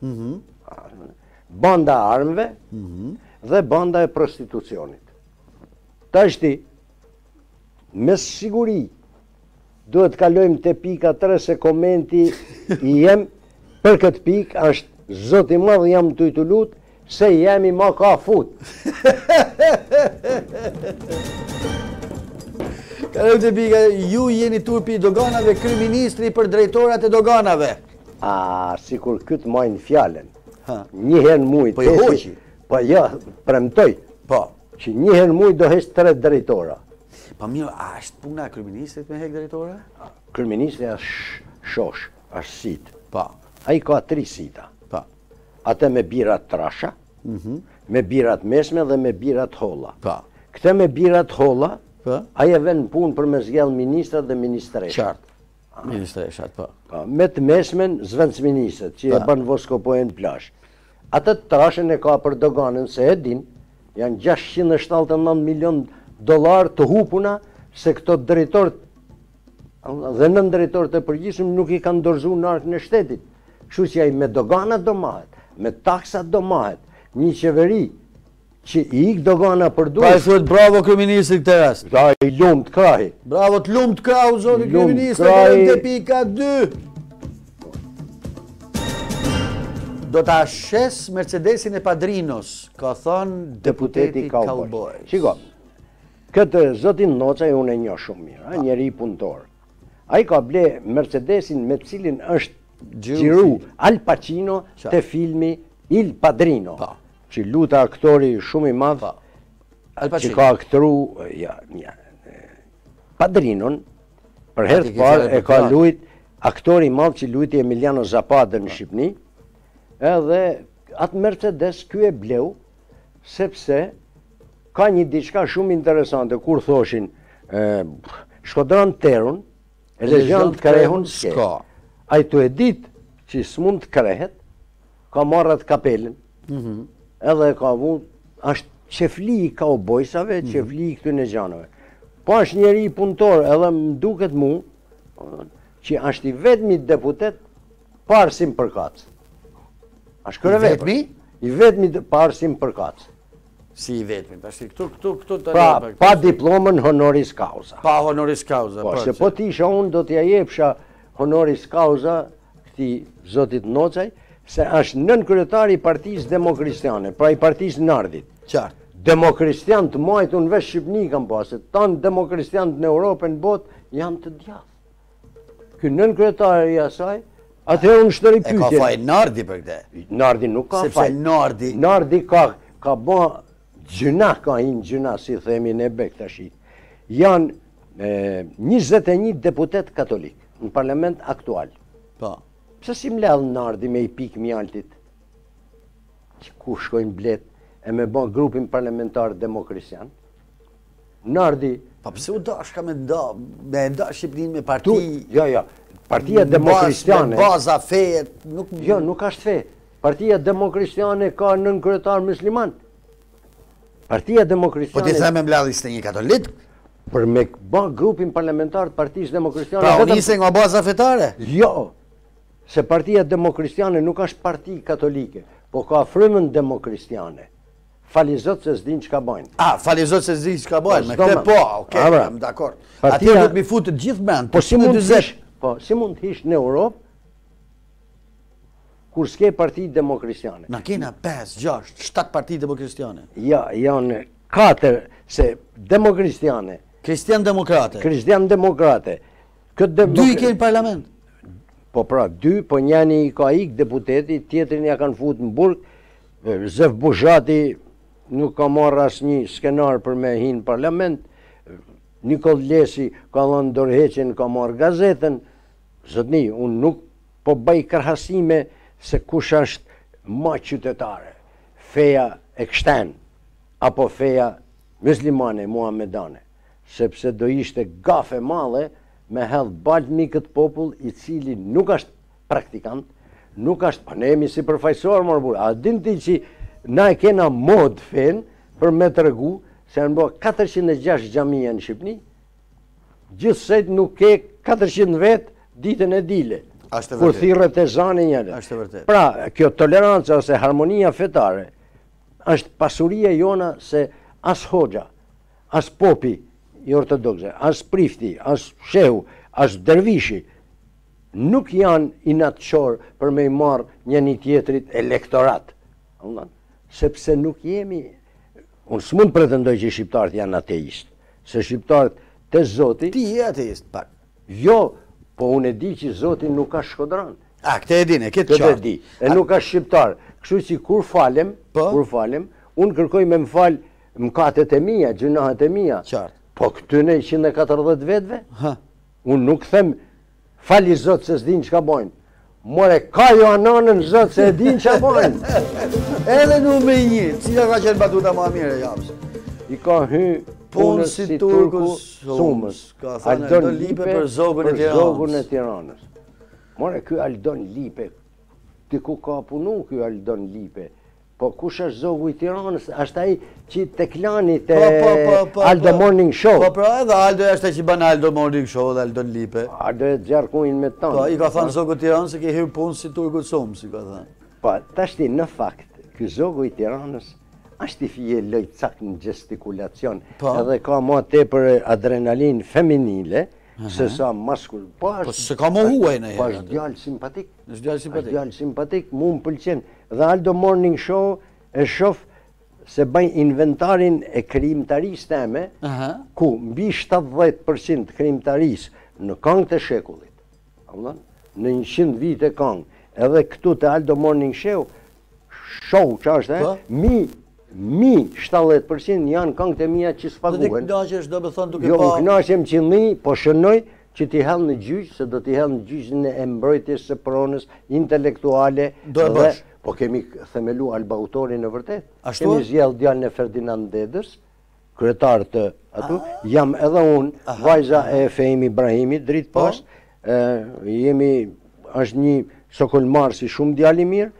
banda e armëve dhe banda e prostitucionit. Ta shti, me siguri, duhet kalojmë të pika 3 se komenti i jem për këtë pik është zoti madh jam të i lutë se jemi ma ka fut. Kalojmë të pika, ju jeni turpi i doganave, kryeministri për drejtorat e doganave. Si kur këtë majnë fjallën, njëherë mujtë. Po i hoqi? Po ja, premtoj, që njëherë mujtë do hesë 3 drejtora. Pa mirë, a është puna e kryeministrit me hek drejtora? Kryeministri është shosh, është sit. Pa. A i ka 3 sita. Pa. Ate me birat trasha, me birat mesme dhe me birat holla. Pa. Këte me birat holla, a i e ven punë për me zgjell ministrat dhe ministreshat. Qartë. Ministreshat, pa. Me të mesmen zvendsministrat, që e banë voskopojnë plash. Atë të trashën e ka për doganën, se e din, janë 679 milion $, të hupuna, se këto drejtorët dhe nën drejtorët e përgjithshëm nuk i kanë dorëzu në arkën e shtetit. Kështu që ai me dogana do mahet, me taksa do mahet, një qeveri që i ik dogana për duhet. Pa e thuhet bravo kryeministri këtë rast. Da i lumt krahi. Bravo të lumt krahu, zoti kryeministri, në pika 2. Do ta shes Mercedesin e Padrinos, ka thënë deputeti Cowboy. Shiko, këtë zotin Noca e unë e njoh shumë mirë, njeri i punëtor. Ai ka ble Mercedesin me cilin është gjiru Al Pacino te filmi Il Padrino, që luta aktori shumë i madh, që ka aktru Padrinon, për herë të parë e ka luajt aktori i madh që luajti Emiliano Zapata në Shqipëni, edhe atë Mercedes ky e bleu sepse ka një diçka shumë interesante, kur thoshin Shkodran Terun, elegant krehun s'ka. A i të e dit që s'mund të krehet, ka marrat kapelin, edhe ka vu, është qefli i kaubojsave, qefli i këtyne gjanëve. Po është njeri punëtor, edhe më duket mu, që është i vetmi deputet parësim për kacë. Është kërë vetmi? I vetmi parësim për kacë. Si i vetmi, këtu të... Pra, pa diplomën honoris causa. Pa honoris causa. Po, se po t'isha unë do t'ja jepsha honoris causa këti zotit Nocaj, se është nën kryetari i Partisë Demokristiane, pra i Partisë Nardit. Qartë. Demokristian të majtë unë vesh Shqipni kam pa, se tanë demokristian në Europë në botë janë të djathë. Ky nën kryetari i asaj, atëherë unë shtëri pyetje. E ka faj Nardi për këte? Nardi nuk ka faj. Sepse Nardi ka ba gjëna, ka hinë gjëna, si themi në bek të shi. Janë 21 deputet katolik në parlament aktual. Pa. Pse si mledhë Nardi me i pik mjaltit? Që ku shkojnë blet e me ba grupin parlamentar demokristian? Nardi... Pa pëse u dash ka me nda Shqipnin me parti... Ja, partia demokristiane... Me baza fejet... Jo, nuk ashtë fe. Partia demokristiane ka nën kryetar musliman. Partia demokristiane... Po ti theme mbledh ishte një katolik? Për me ba grupin parlamentar të partisë demokristiane... Pra unë ishte nga baza fetare? Jo, se partia demokristiane nuk është parti katolike, po ka frymën demokristiane. Falizot se s'din që ka bajnë. Falizot se s'din që ka bajnë, me këte po, okej, jam dakord. Ati do të mi futë të gjithë mend, po si mund të hish në Europë, kur s'ke parti demokristiane. Na kena 5, 6, 7 parti demokristiane. Ja, janë 4, se demokristiane. Kristian-demokrate. Kristian-demokrate. 2 i kejnë parlament. Po pra, 2, po njani i ka ik deputeti, tjetërin ja kanë futë në burg, Zef Bushati nuk ka marrë asë një skenar për me hinë parlament, Nikol Lesi ka dhënë dorëheqjen, ka marrë gazetën, zotni, unë nuk po bëj kërhasime se kush është ma qytetare, feja e kështen, apo feja muslimane, muhamedane, sepse do ishte gafe madhe me hedhë balmi këtë popull i cili nuk është praktikant, nuk është, pa ne jemi si përfajsor, a din ti që na e kena mod fen për me të regu, se në bo 406 gjamia në Shqipni, gjithsejt nuk ke 400 vetë ditën e dile, kur thirët e zani njëre. Pra, kjo toleranca ose harmonia fetare, është pasuria jona se as hoxha, as popi i ortodoxe, as prifti, as shehu, as dervishi, nuk janë inatëshor për me i marë një tjetrit elektorat. Sepse nuk jemi... Unë së mund pretendoj që shqiptarët janë ateist, se shqiptarët të Zoti... Ti je ateist, pak. Jo, po unë e di që Zoti nuk ka shkodran. Këte e dine, këtë qartë. Këtë e di, e nuk ka shqiptar. Kështu që kur falem, unë kërkoj me më falë mkatet e mija, gjunahet e mija. Po këtyne 140 vetëve, unë nuk them... Fali zotë se s'din që ka bojnë. More, ka jo ananën zotë se din që ka bojnë. Edhe në me një, cila ka qenë batuta ma mire, jamës? I ka hy punës si turkus sumës. Ka thënë Aldon Lipe për zogun e Tiranës. More, kjo Aldon Lipe, ti ku ka punu kjo Aldon Lipe? Po kush është zogu i Tiranës? Ashtë ai që të klani të Aldo Morning Show. Po pra edhe Aldo është që banë Aldo Morning Show dhe Aldon Lipe. Aldo e gjarkuin me tonë. Po, i ka thënë zogu i Tiranës se ke hyrë punë si turku sumë, si ka thënë. Po, tashti në fakt, kjo zogu i Tiranës është i fije lojcak në gestikulacion. Edhe ka ma te për adrenalin feminile, se sa maskull. Po, se ka më huaj në herë. Po, është djallë simpatik. është djallë simpatik, mu më pëlqen. Dhe Aldo Morning Show e shof se bëjnë inventarin e krimtaris teme, ku mbi 70% krimtaris në kangë të shekullit, në 100 vite kangë, edhe këtu të Aldo Morning Show, që është, mi 70% janë kangë të mija që s'paguhen. Dhe knaqesh do me thonë duke pa... Jo, më knaqem që po shënoj që t'i hellë në gjyqë, se do t'i hellë në gjyqën e mbrojtjes së pronës intelektuale. Do e bësh. Po kemi themelu Albautori në vërtet. Kemi zjellë djallën e Ferdinand Dedës, kryetar të atu. Jam edhe unë, vajza e Fehim Ibrahimi, dritë pas. Jemi, është një sokolmarë si shumë djalli mirë.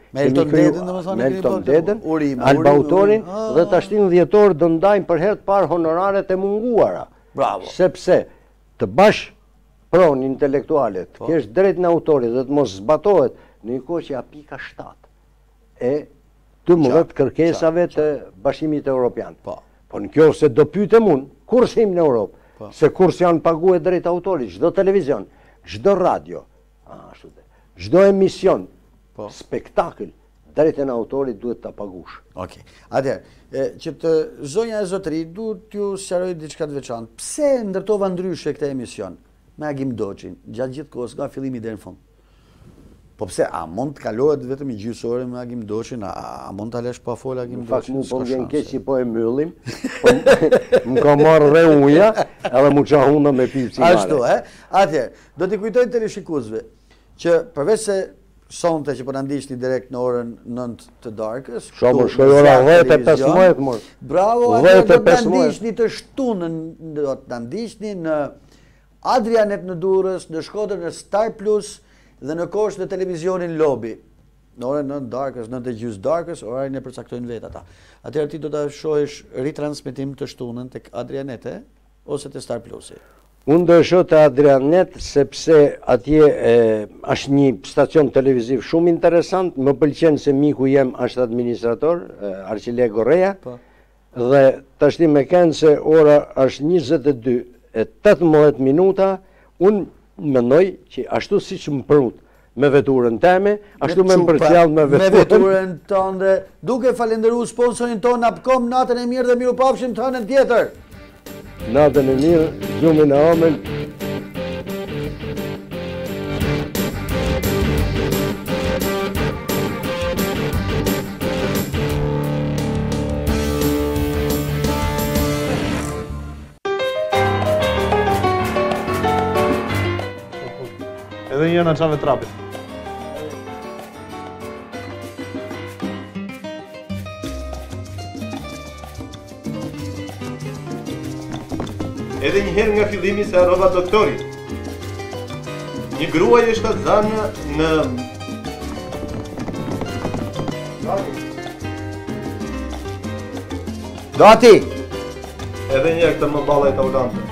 Me Elton Dedën, domethënë, me Elton Dedën, Alba Autori dhe tashtin dhjetor do ndajnë për herë të parë honoraret e munguara. Bravo. Sepse të bash pronë intelektualet, kesh drejt në autorit dhe të mos zbatohet në një kohë që ja pika 7 e 12 kërkesave të Bashkimit Evropian. Po në kjo se do pyetëm unë, kur shim në Europë, se kur janë paguar drejt autorit, çdo televizion, çdo radio, çdo emision, spektakël, drejtën e autorit duhet ta pagush. Okej. Atëherë, që të zonja e zotëri, duhet t'ju sqaroj diçka të veçantë. Pse ndërtova ndryshe këtë emision me Agim Doçin, gjatë gjithë kohës, nga fillimi deri në fund? Po pse, a mund të kalohet vetëm i gjysmë ore me Agim Doçin, a mund ta lesh pa fol Agim Doçin? Në fakt mu po vjen keq që po e mbyllim. Më ka marrë re uja, edhe mu qa hunda me pipë. Ashtu, Atëherë, do t'i kujtoj të televizionistëve që përveç se sonte që po na ndiqni direkt në orën 9 të darkës. Shumë shkoj ora 10:15 mor. Bravo, do të ndiqni të shtunën, do të ndiqni në Adrianet në Durrës, në Shkodër në Star Plus dhe në Kosh në televizionin Lobi. Në orën 9 darkës, 9:30 darkës, orarin e përcaktojnë vetë ata. Atëherë ti do ta shohësh ritransmetim të shtunën tek Adrianet ose te Star Plusi. Unë do e shoh te Adrianet sepse atje është një stacion televiziv shumë interesant, më pëlqen se miku jem është administrator, Arqile Gorreja, dhe tashti me kënë se ora është 22:18 minuta, unë mendoj që ashtu siç më prut me veturën teme, ashtu me më përcjell me veturën tënde, duke falenderuar sponsorin ton Apcom, natën e mirë dhe mirupafshim të hënën tjetër. Natën e mirë, gjumin e amën. Edhe një në qave trapit. Edhe njëherë nga fillimi se harrova doktorit. Një gruaj e shtatzanë në... Gati! Edhe një këtë më balla e taulante.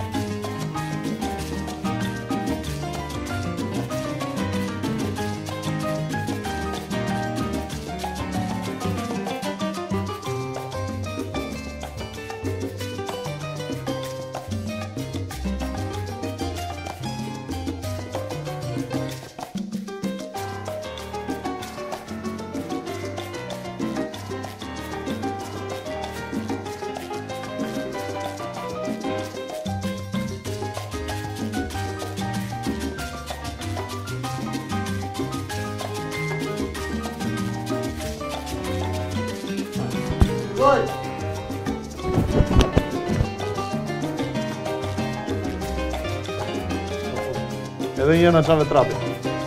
Edhe një në qave trapit.